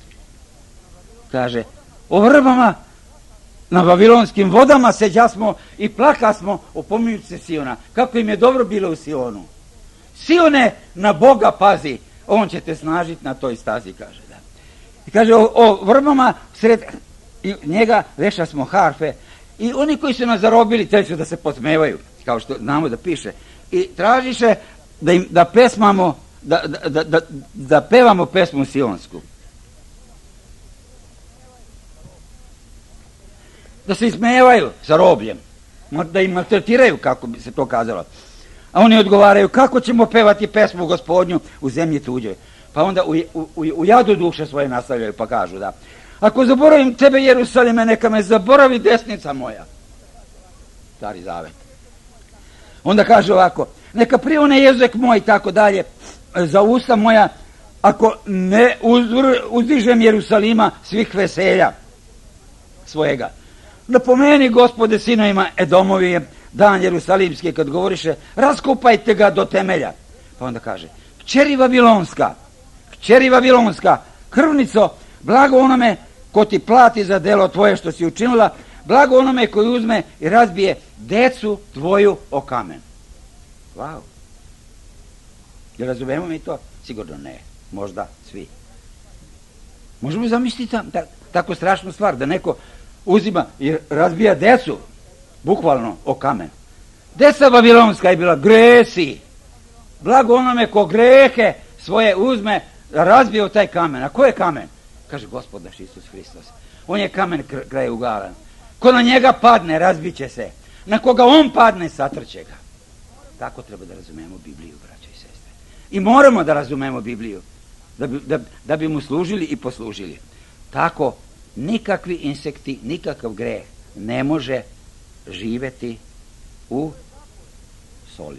Kaže, o vrbama na vavilonskim vodama seđasmo i plakasmo opominjući se Siona. Kako im je dobro bilo u Sionu. Sione, na Boga pazi. On će te snažiti na toj stazi, kaže. Da. I kaže, o, o vrbama sred njega veša smo harfe. I oni koji su nas zarobili, trebali su da se podsmevaju, kao što znamo da piše. I tražiše da im da pesmamo, da, da, da, da pevamo pesmu sionsku. Da se ismevaju sa robljem. da im maltretiraju, kako bi se to kazalo. A oni odgovaraju, kako ćemo pevati pesmu Gospodnju u zemlji tuđoj? Pa onda u, u, u jadu duše svoje nastavljaju, pa kažu da ako zaboravim tebe, Jerusalime, neka me zaboravi desnica moja. Stari Zavet. Onda kaže ovako, neka prione jezik moj, tako dalje, za usta moja, ako ne uzdižem Jerusalima svih veselja svojega. Napomeni, Gospode, sinovima Edomovije, dan Jerusalimski, kad govoriše, raskopajte ga do temelja. Pa onda kaže, kćeri Vavilonska, kćeri Vavilonska, krvnico, blago onome ko ti plati za delo tvoje što si učinila, blago onome koji uzme i razbije decu tvoju o kamen. Wow. Jel razumemo mi to? Sigurno ne. Možda svi. Možemo zamisliti ta, ta, tako strašnu stvar, da neko uzima i razbija decu, bukvalno o kamen. Deca Vavilonska je bila gresi. Blago onome ko grehe svoje uzme, razbije u taj kamen. A ko je kamen? Kaže Gospod naš Isus Hristos. On je kamen kraj ugala. Ko na njega padne, razbit će se. Na koga on padne, satrće ga. Tako treba da razumemo Bibliju, braćo i sestre. I moramo da razumemo Bibliju, da bi, da, da bi mu služili i poslužili. Tako nikakvi insekti, nikakav greh ne može živeti u soli.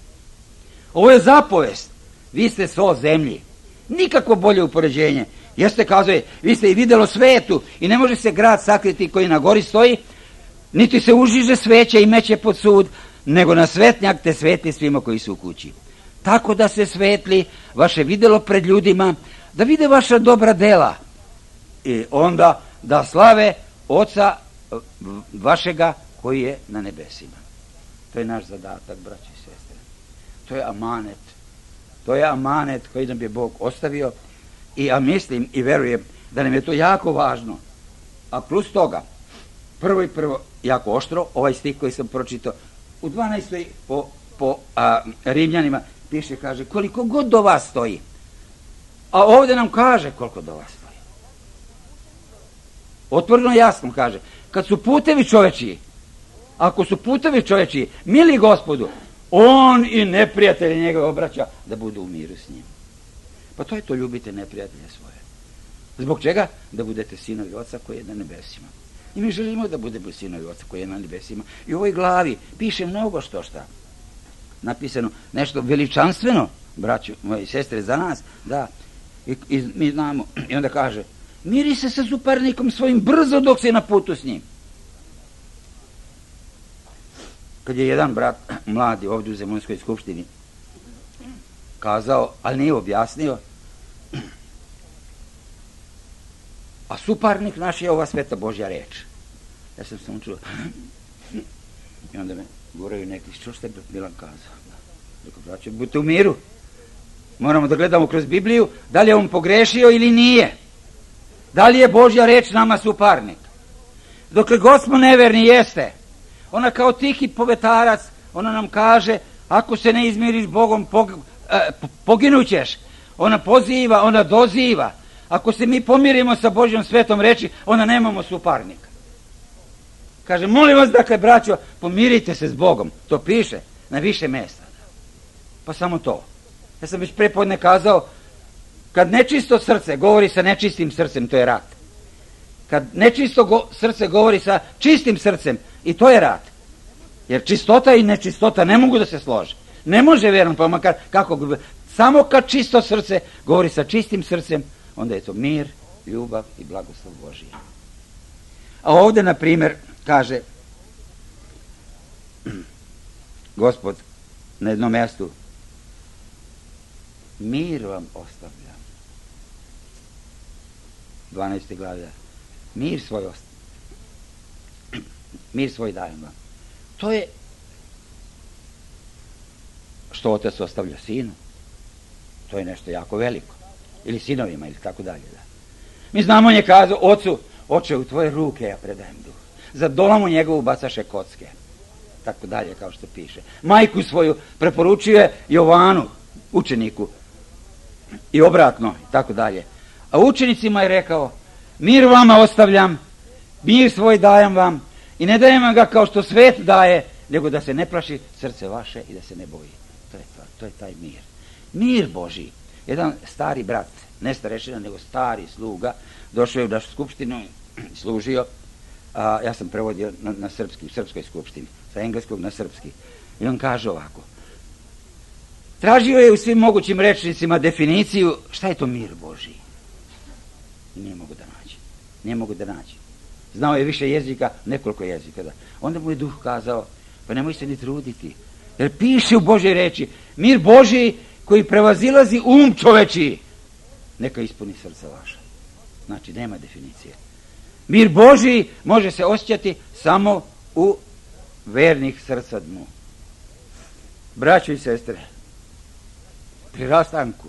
Ovo je zapovest. Vi ste sol zemlji. Nikakvo bolje upoređenje. Jeste, kazuje, vi ste i vidjelo svetu i ne može se grad sakriti koji na gori stoji, niti se užiže sveće i meće pod sud, nego na svetnjak te svetli svima koji su u kući. Tako da se svetli vaše vidjelo pred ljudima, da vide vaša dobra dela i onda da slave Oca vašega koji je na nebesima. To je naš zadatak, braći i sestre. To je amanet. To je amanet koji nam je Bog ostavio i ja mislim i verujem da nam je to jako važno. A plus toga, prvo i prvo, jako oštro, ovaj stih koji sam pročitao, u dvanaestoj po, po a, Rimljanima piše, kaže, koliko god do vas stoji. A ovdje nam kaže koliko do vas stoji. Otvoreno jasno kaže, kad su putevi čovečiji, ako su putevi čovečiji, mili Gospodu, on i neprijatelji njega obraća da budu u miru s njim. Pa to je to, ljubite neprijatelje svoje. Zbog čega? Da budete sinovi Oca koji je na nebesima. I mi želimo da budemo sinovi Oca koji je na nebesima. I u ovoj glavi piše mnogo što šta. Napisano nešto veličanstveno, braću, moje sestre, za nas, da. I, i mi znamo, i onda kaže, miri se sa suparnikom svojim brzo dok si na putu s njim. Kad je jedan brat mladi ovdje u Zemunskoj skupštini kazao, ali nije objasnio, a suparnik naš je ova sveta Božja reč. Ja sam samo čuo. I onda me guraju neki, što ste Milan kazao? Rekao, braćo, budite u miru. Moramo da gledamo kroz Bibliju, da li je on pogrešio ili nije. Da li je Božja reč nama suparnik. Dokle god smo neverni, jeste. Ona kao tihi povetarac, ona nam kaže, ako se ne izmiriš Bogom, pog, eh, poginućeš. Ona poziva, ona doziva. Ako se mi pomirimo sa Božjom svetom reči, onda nemamo suparnika. Kaže, molim vas, dakle, braćo, pomirite se s Bogom. To piše na više mjesta. Pa samo to. Ja sam već prepodne kazao, kad nečisto srce govori sa nečistim srcem, to je rat. Kad nečisto go, srce govori sa čistim srcem, i to je rat. Jer čistota i nečistota ne mogu da se slože. Ne može, vjerujem, pa makar kako. Samo kad čisto srce govori sa čistim srcem, onda je to mir, ljubav i blagoslov Božji. A ovdje, na primjer, kaže Gospod na jednom mjestu, mir vam ostavljam. dvanaeste glave. Mir svoj ostavljam. Mir svoj dajem vam. To je što otac ostavlja sinu. To je nešto jako veliko. Ili sinovima, ili tako dalje. Da. Mi znamo, on je kazao, ocu, oče, u tvoje ruke ja predajem duh. Za dolamu njegovu bacaše kocke. Tako dalje, kao što piše. Majku svoju preporučuje Jovanu, učeniku. I obratno, i tako dalje. A učenicima je rekao, mir vama ostavljam, mir svoj dajem vam, I ne dajem vam ga kao što svet daje, nego da se ne plaši srce vaše i da se ne boji. To je, to, to je taj mir. Mir Božji. Jedan stari brat, ne starešina, nego stari sluga, došao je u našu skupštinu, služio, a ja sam prevodio na, na srpski, u srpskoj skupštini, sa engleskog na srpski. I on kaže ovako, tražio je u svim mogućim rečnicima definiciju šta je to mir Božji. I nije mogu da nađe. Nije mogu da nađe. Znao je više jezika, nekoliko jezika. Da. Onda mu je duh kazao, pa nemoj se ni truditi. Jer piše u Božoj reči, mir Božji koji prevazilazi um čovečiji, neka ispuni srca vaša. Znači, nema definicije. Mir Božji može se osjećati samo u vernih srca dnu. Braćo i sestre, pri rastanku,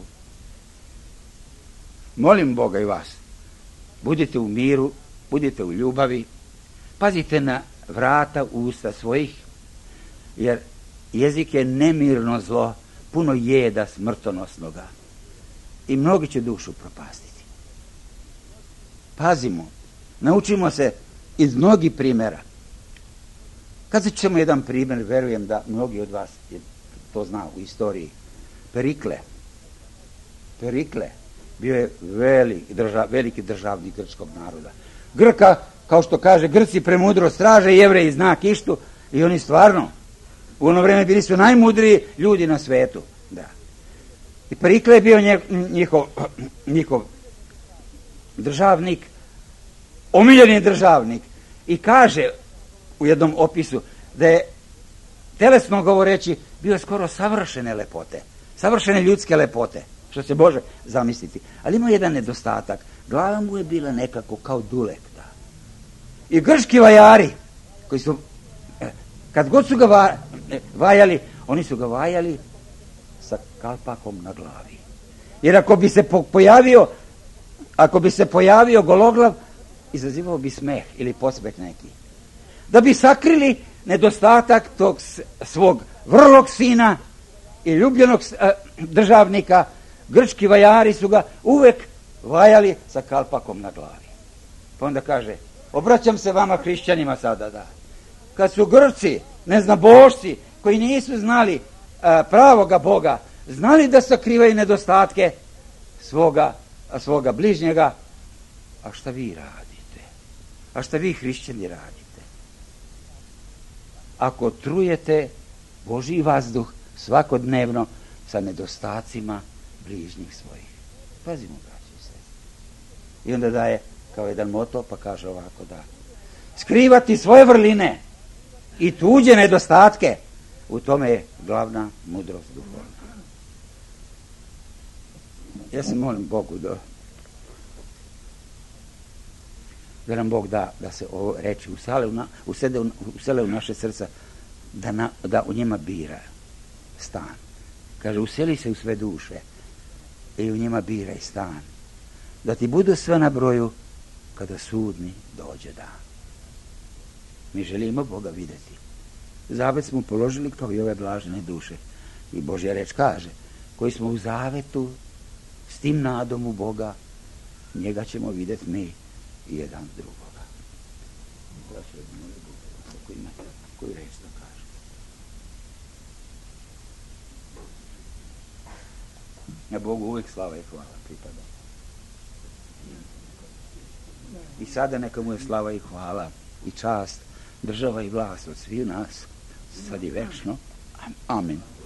molim Boga i vas, budite u miru, budite u ljubavi, pazite na vrata usta svojih, jer jezik je nemirno zlo, puno jeda smrtonosnoga i mnogi će dušu propastiti. Pazimo, naučimo se iz mnogih primjera. Kazat ćemo jedan primjer, verujem da mnogi od vas to zna u istoriji. Perikle. Perikle bio je veliki, držav, veliki državnik grčkog naroda. Grka, kao što kaže, Grci premudro straže, Jevreji zna kištu i oni stvarno u ono vrijeme bili su najmudriji ljudi na svetu. Da. I Perikle je bio njihov, njihov državnik, omiljeni državnik i kaže u jednom opisu da je telesno govoreći bio skoro savršene lepote, savršene ljudske lepote, što se može zamisliti. Ali ima jedan nedostatak, glava mu je bila nekako kao dulek. Da. I grčki vajari, koji su, kad god su ga vajali, oni su ga vajali sa kalpakom na glavi. Jer ako bi se pojavio, ako bi se pojavio gologlav, izazivao bi smeh ili podsmeh neki. Da bi sakrili nedostatak tog svog vrlog sina i ljubljenog državnika, grčki vajari su ga uvek vajali sa kalpakom na glavi. Pa onda kaže, obraćam se vama hrišćanima sada, da. Kad su Grci, neznabošci, koji nisu znali a, pravoga Boga, znali da sakrivaju nedostatke svoga, svoga bližnjega, a šta vi radite? A šta vi hrišćani radite? Ako trujete Božji vazduh svakodnevno sa nedostacima bližnjih svojih. Pazimo, braći i sestre. I onda daje kao jedan moto, pa kaže ovako, da skrivati svoje vrline i tuđe nedostatke, u tome je glavna mudrost duhovna. Ja se molim Bogu da da nam Bog da da se ovo reči usale u, na, usede, u, usele u naše srca, da, na, da u njima bira stan. Kaže, useli se u sve duše i u njima biraj stan. Da ti budu sve na broju kada sudni dođe dan. Mi želimo Boga vidjeti. Zavet smo položili kao i ove blažene duše. I Božja reč kaže, koji smo u zavetu s tim nadom u Boga, njega ćemo vidjeti mi i jedan drugoga. Ako imate koju reč da kaže. Na Bogu uvijek slava i hvala pripada. I sada neka mu je slava i hvala i čast, država i vlast od svih nas, sad i večno. Amin.